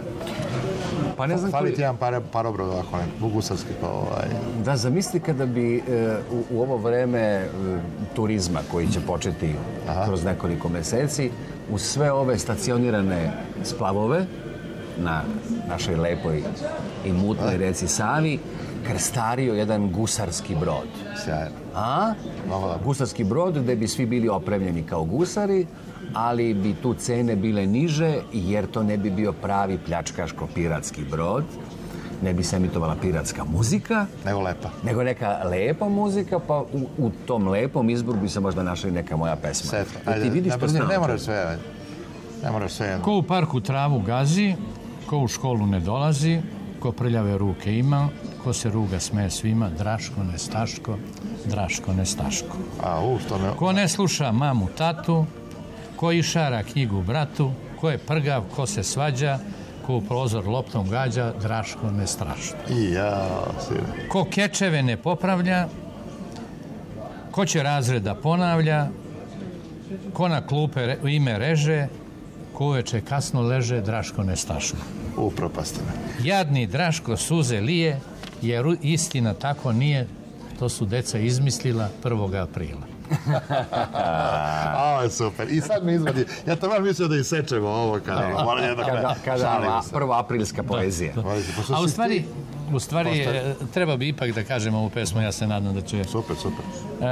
Pa ne znam Fali koji... ti jedan par, parobrod ovako, ne, gusarski pa ovaj... Da, zamisli kada bi e, u, u ovo vreme e, turizma koji će početi Aha. kroz nekoliko meseci, uz sve ove stacionirane splavove na našoj lepoj i mutnoj reci Savi, krstario jedan gusarski brod. Sjajno. A? Gusarski brod gde bi svi bili opremljeni kao gusari, ali bi tu cene bile niže jer to ne bi bio pravi pljačkaško-piratski brod. Ne bi se emitovala piratska muzika. Nego lepa. Nego neka lepa muzika, pa u, u tom lepom izboru bi se možda našla i neka moja pesma. Setno. Ajde, ti vidiš to ne, ne moraš sve, ne moraš sve jedno. Ko u parku travu gazi, ko u školu ne dolazi, ko prljave ruke ima, ko se ruga smeje svima, Draško Nestaško, Draško Nestaško. A, u, što ne... Ko ne sluša mamu, tatu, ko išara knjigu bratu, ko je prgav, ko se svađa, ko u prozor loptom gađa, Draško Nestrašno. I ja, sine. Ko kečeve ne popravlja, ko će razreda ponavlja, ko na klupe ime reže, ko uveče kasno leže, Draško Nestaško. Upropastine. Jadni Draško suze lije, jer istina tako nije, to su deca izmislila prvog aprila. Ovo je super. I sad mi izvadi, ja to baš mislio da isečemo ovo kada... Kada, kada prva aprilska poezija. A u stvari, u stvari treba bi ipak da kažem ovu pesmu, ja se nadam da će... Super, super.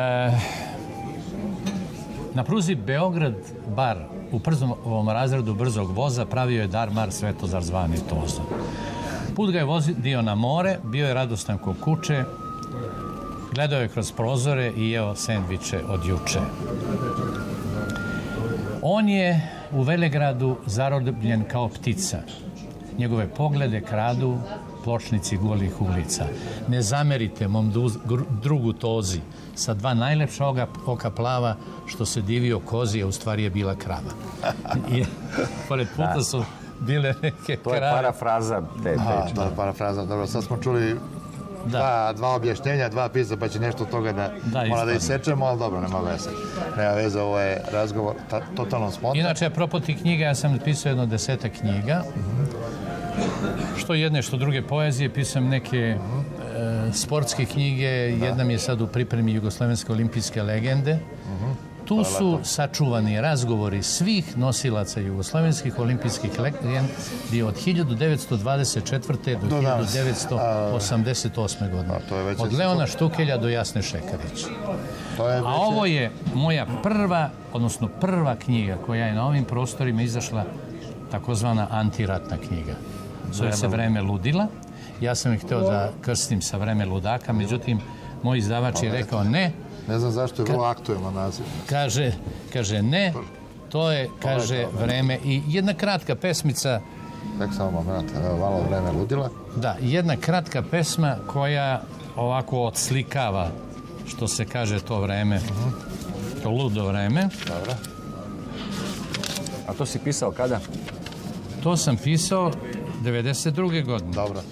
Na pruzi Beograd-Bar u prvom razredu brzog voza pravio je Darmar Svetozar zvani Toza. Put ga je vozio na more, bio je radostan ko kuće, gledao je kroz prozore i jeo sendviče od juče. On je u Velegradu zarobljen kao ptica. Njegove poglede kradu pločnici golih ulica. Ne zamerite mom drugu Tozi, sa dva najlepša oka plava, što se divio kozi, a u stvari je bila krava. I pored puta su bile neke krave. To je parafraza te priče. To je parafraza, dobro, sad smo čuli dva objašnjenja, dva pisa, pa će nešto od toga da mora da isečemo, ali dobro, nema veze. Nema veze, ovo je razgovor totalno spontan. Inače, apropo tih knjiga, ja sam pisao jedno desetak knjiga, što jedne, što druge poezije, pisam neke sportske knjige, jedna mi je sad u pripremi Jugoslovenske olimpijske legende. Tu su sačuvani razgovori svih nosilaca jugoslovenskih olimpijskih legendi od hiljadu devetsto dvadeset četvrte do hiljadu devetsto osamdeset osme godine. Od Leona Štukelja do Jasne Šekarić. A ovo je moja prva, odnosno prva knjiga koja je na ovim prostorima izašla, takozvana antiratna knjiga. Zove se Vreme ludila. Ja sam ih hteo da krstim sa Vreme ludaka, međutim, moj izdavač je rekao ne. Ne znam zašto je vrlo aktuelno naziv. Kaže, kaže ne, to je, kaže, Vreme. I jedna kratka pesmica. Tek samo moment, evo malo Vreme ludila. Da, jedna kratka pesma koja ovako odslikava, što se kaže, to vreme. To ludo vreme. Dobro. A to si pisao kada? To sam pisao devedeset druge godine. Dobro.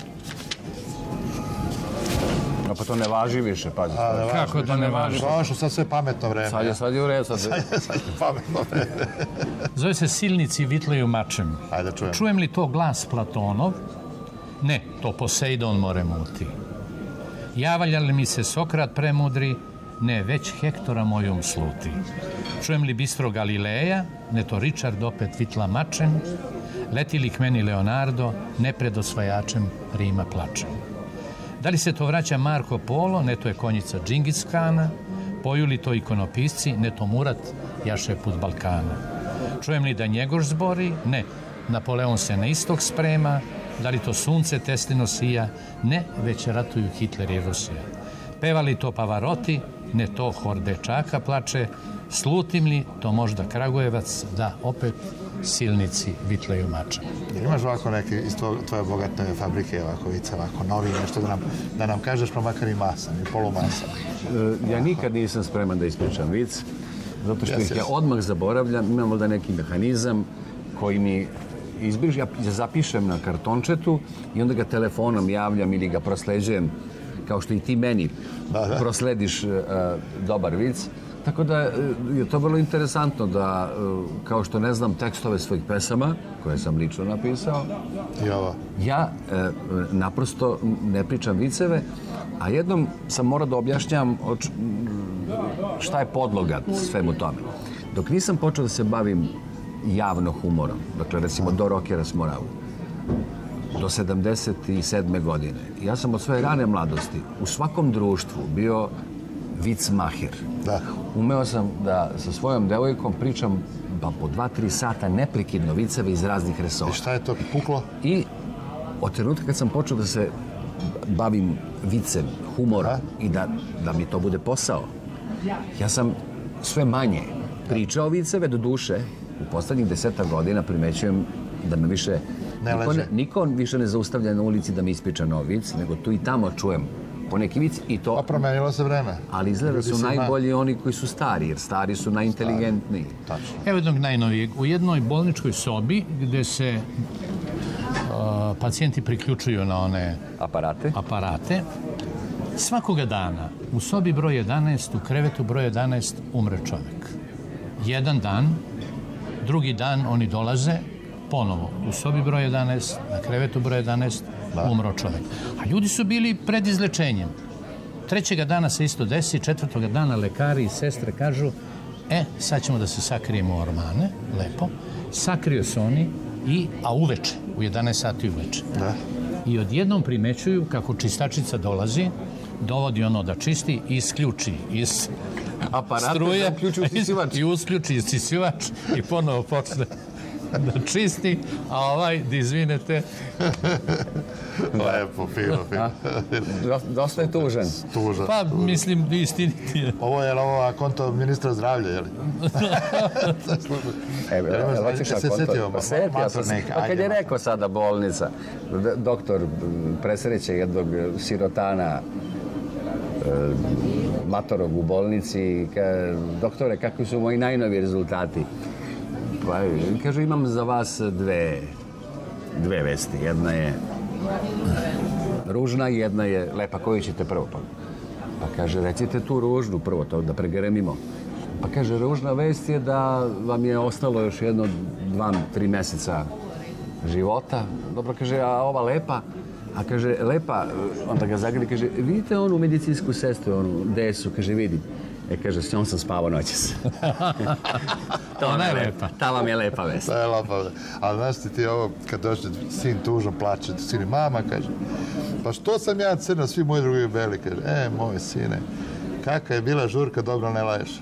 Pa to ne važi više, pazi. Kako da ne važi? Važno, sad sve pametno vreme. Sad je, sad je u redu. Sad je pametno vreme. Zove se Silnici vitleju mačem. Ajde, čujem. Čujem li to glas Platonov? Ne, to Poseidon more muti. Javlja li mi se Sokrat premudri? Ne, već Hektora mojom sluti. Čujem li bistro Galileja? Ne, to Richard opet vitla mačem. Leti li k meni Leonardo? Ne pred osvajačem Rima plačem. Da li se to vraća Marko Polo? Ne, to je konjica Džingis Kana. Poju li to ikonopisci? Ne, to Murat jaše put Balkana. Čujem li da Njegoš zbori? Ne, Napoleon se na istok sprema. Da li to sunce Teslino sija? Ne, već ratuju Hitler i Rusija. Peva li to Pavarotti? Ne, to hor dečaka plače. Slutim li to možda Kragujevac? Da, opet silnici vitleju mača. Imaš ovako neke iz tvoje bogatne fabrike, ovako vice, ovako novi, nešto da nam, da nam kažeš, pa makar i masan, i polumasan? Ja nikad nisam spreman da ispričam vic, zato što ih ja odmah zaboravljam. Imam možda neki mehanizam koji mi izbriže, ja zapišem na kartončetu i onda ga telefonom javljam ili ga prosleđujem, kao što i ti meni proslediš dobar vic. Tako da je to vrlo interesantno da, kao što ne znam tekstove svojih pesama, koje sam lično napisao, ja naprosto ne pričam viceve, a jednom sam morao da objašnjam šta je podloga svemu tome. Dok nisam počeo da se bavim javno humorom, dakle recimo do Rokera Smoravu, do sedamdeset sedme godine, ja sam od svoje rane mladosti u svakom društvu bio vicmahir. Umeo sam da sa svojom devojkom pričam pa po dva, tri sata neprekidno viceve iz raznih resora. I šta je to puklo? I od trenutka kad sam počeo da se bavim vicem, humorom i da, da mi to bude posao, ja sam sve manje pričao viceve, do duše. U poslednjih deseta godina primećujem da me više leže. Niko više ne zaustavlja na ulici da mi ispriča nov vic, nego tu i tamo čujem poneki vic i to... Pa promenilo se vreme. Ali izgleda su najbolji oni koji su stari, jer stari su najinteligentniji. Tačno. Evo jednog najnovijeg. U jednoj bolničkoj sobi gde se pacijenti priključuju na one aparate. aparate, svakoga dana u sobi broj jedanaest, u krevetu broj jedanaest, umre čovjek. Jedan dan, drugi dan oni dolaze ponovo u sobi broj jedanaest, na krevetu broj jedanaest, umro čovjek. A ljudi su bili pred izlečenjem. Trećega dana se isto desi, četvrtoga dana lekari i sestre kažu e, sad ćemo da se sakrijemo u ormane, lepo. Sakrio se oni, i, a uveče, u jedanaest sati uveče. Da. I odjednom primećuju kako čistačica dolazi, dovodi ono da čisti i isključi iz struje i usključi isključivač i ponovo počne da čisti, a ovaj, da izvinete... Lepo, fino, fino. Dosta je tužan. Tužan. Pa, mislim, istiniti je. Ovo je ovo konto ministra zdravlja, je li? Evo, hoćeš na konto? Pa setio sam se. Pa kad je rekao sada bolnica, doktor presreće jednog sirotana matorog u bolnici, doktore, kakvi su moji najnoviji rezultati? Pa, kaže, imam za vas dve, dve vesti. Jedna je ružna i jedna je lepa. Koju ćete prvo? Pa, pa kaže, recite tu ružnu prvo, to da pregremimo. Pa kaže, ružna vest je da vam je ostalo još jedno dva, tri meseca života. Dobro, kaže, a ova lepa? A kaže, lepa, onda ga zagrli, kaže, vidite onu medicinsku sestru, onu desu, kaže, vidim. E, kaže, s njom sam spavao noćas. To ona je lepa. Ta vam je lepa vest. To je lepa vest. Ali znaš ti ti ovo, kad dođe sin tužno plače, sin i mama, kaže, pa što sam ja crna, svi moji drugi beli, kaže, e, moj sine, kakva je bila žurka, dobro ne laješ.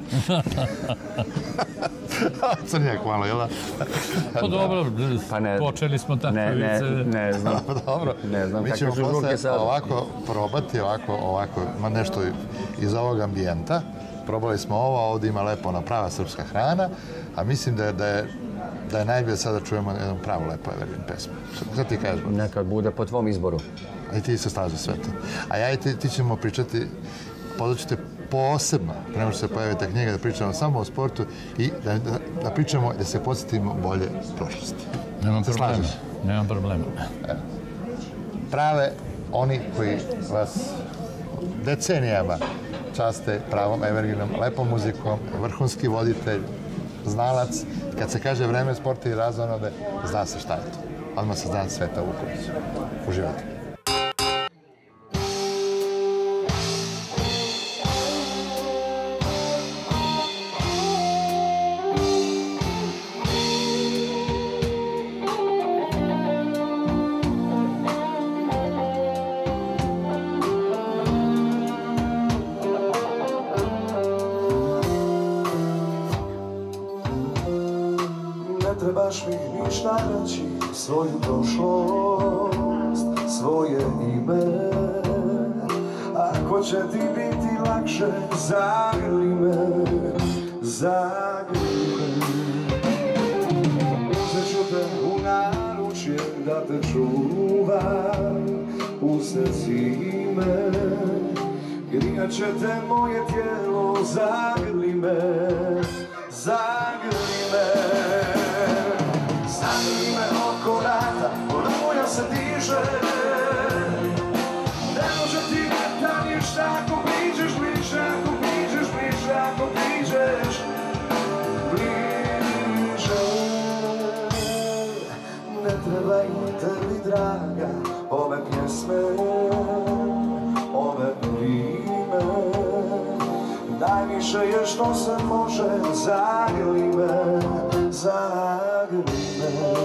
Crnjak malo, jel da? Pa dobro, počeli smo tako vice. Ne znam. Dobro, ne znam mi ćemo posle ovako probati, ovako, ovako, ma nešto iz ovog ambijenta. Probali smo ovo, ovdje ima lepo ona prava srpska hrana, a mislim da je, da je, da je najbolje sada čujemo jednu pravu lepo Evergreen pesmu. Šta ti kažeš? Neka bude po tvom izboru. A i ti se slaže sve to. A ja i ti, ti ćemo pričati, podaćete posebno, prema što se pojavi ta knjiga, da pričamo samo o sportu i da, da, da pričamo i da se podsjetimo bolje prošlosti. Nemam problema. Nemam problema. Evo. Prave oni koji vas decenijama časte pravom Evergreenom, lepom muzikom, vrhunski voditelj, znalac. Kad se kaže vreme sporta i razonode, zna se šta je to. Odmah se zna Sveta Vuković. Uživajte. Trebaš mi ništa reći, svoju prošlost, svoje ime. Ako će ti biti lakše, zagrli me, zagrli me. Uzet ću te u naručje da te čuvam u srci me. Grijat će te moje tijelo, zagrli me, zagrli me. Zagrli me oko vrata, oluja se diže. Ne može ti vjetar ništa ako priđeš bliže, ako priđeš bliže, ako priđeš bliže. Ne trebaju tebi, draga, ove pjesme, ove prime. Najviše je što se može, zagrli me, zagrli me.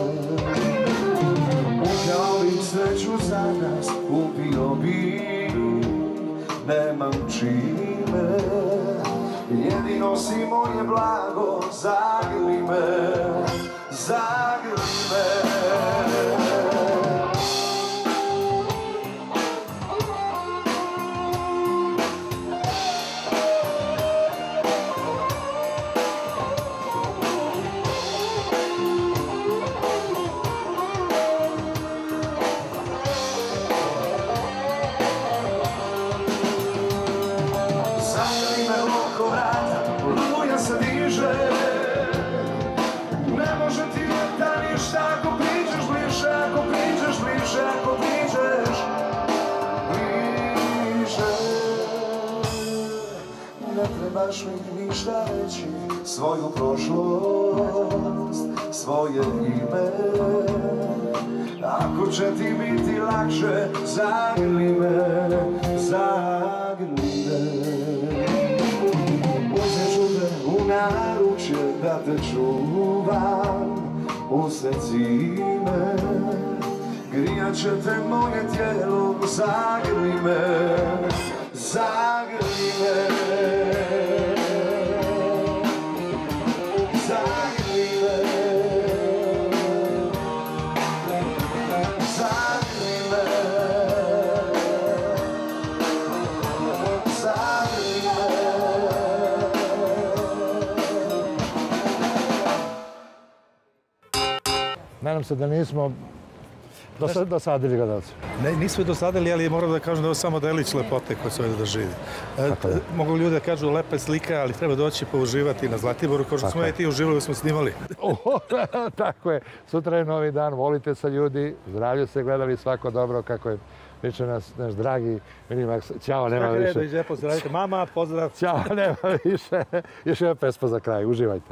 Ukrao bih sreću za nas, upio bih, nemam čime. Jedino si moje blago, zagrli me, zagrli me. trebaš mi ništa reći, svoju prošlost, svoje ime. Ako će ti biti lakše, zagrli me, zagrli me. Uzet ću te u naručje da te čuvam usred zime. Grijat će te moje tijelo, zagrli me, zagrli me. Zagrli me, zagrli me, zagrli me. Nadam se da nismo dosadili gledalci. Ne, nismo dosadili, ali moram da kažem da je ovo samo delić lepote koje se ovdje doživi. E, mogu ljudi da kažu lepe slika, ali treba doći pa uživati na Zlatiboru, kao što smo i ti uživali, smo snimali. Tako je. Sutra je novi dan, volite se ljudi, zdravlje se gledali, svako dobro, kako je priča nas, naš dragi Minimaks. Ćao, nema više. Svaki redu pozdravite. Mama, pozdrav. Ćao, nema više. Još jedna pesma za kraj, uživajte.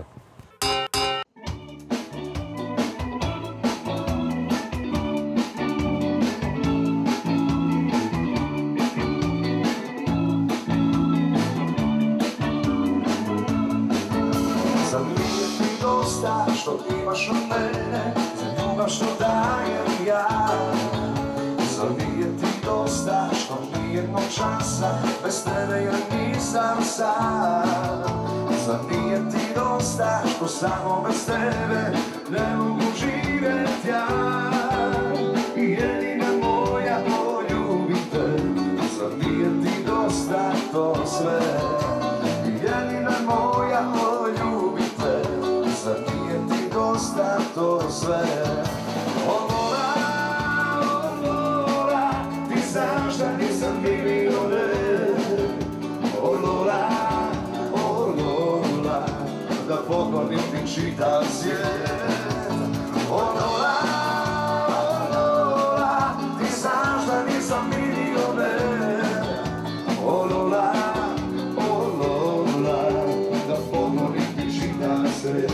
Što imaš od mene, za ljubav što dajem ja. Zar nije ti dosta što nijednog časa bez tebe ja nisam sam? Zar nije ti dosta što samo bez tebe ne mogu živjet ja? Jedina moja poljubite, zar nije ti dosta to sve? Jedina moja poljubite, zar nije ti dosta to sve? O Lola, o Lola, ti znaš da nisam milioner. O Lola, o Lola, da poklonim ti čitav svijet. O Lola, o Lola, ti znaš da nisam milioner. O Lola, o Lola, da poklonim ti čitav svijet.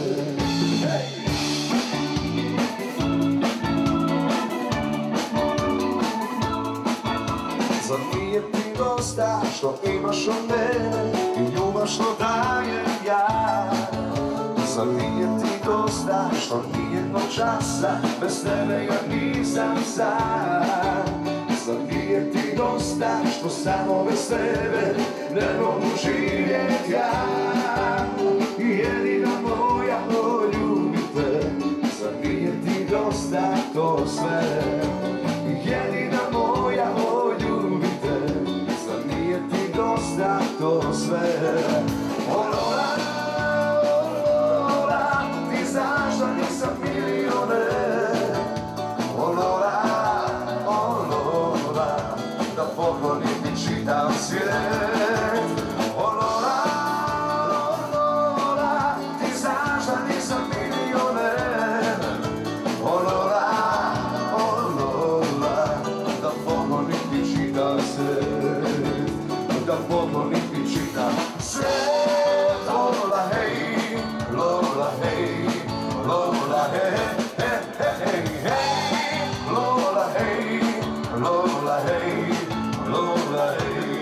Zar nije ti dosta što imaš od mene i ljubav što dajem ja? Zar nije ti dosta što nijednog časa bez tebe ja nisam sam? Zar nije ti dosta što samo bez tebe ne mogu živjet ja? Jedina moja poljubite, zar nije ti dosta to sve? Jedina moja poljubite, zar nije ti dosta to sve? O Lola, o Lola, ti znaš da nisam milioner. O Lola, o Lola, da poklonim ti čitav svijet. O Lola, o Lola, ti znaš da nisam milioner. O Lola, o Lola, da poklonim ti čitav svijet. Da poklonim ti čitav svijet. Lola, hej, Lola, hej, Lola, hej, hej, hej, hej. Lola, hej, Lola, hej, Lola, hej.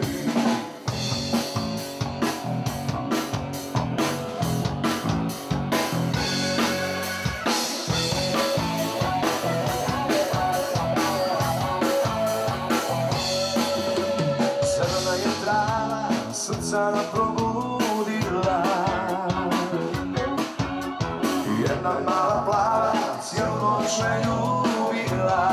Zelena je trava, srca nam probudila. Jedna mala plava, cijelu noć me ljubila.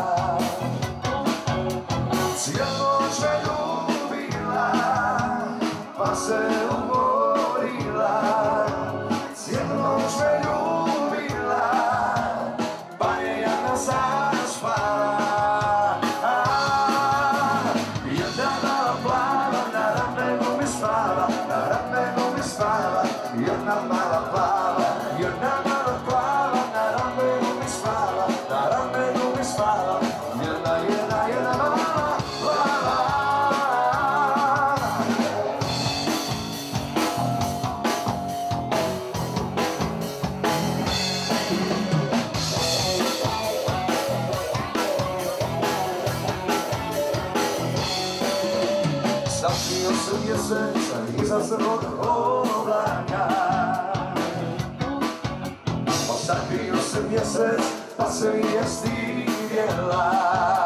Cijelu noć me ljubila, pa se umorila. Cijelu noć me ljubila, pa je jadna zaspala. Jedna mala plava na ramenu mi spava, na ramenu mi spava. Jedna mala plava, jedna mala plava na ramenu mi spava, na ramenu mi spava. Jedna, jedna, jedna mala plava. Sakrio se mjesec iza crnog oblaka. Sakrio se mjesec pa se nije stivjela.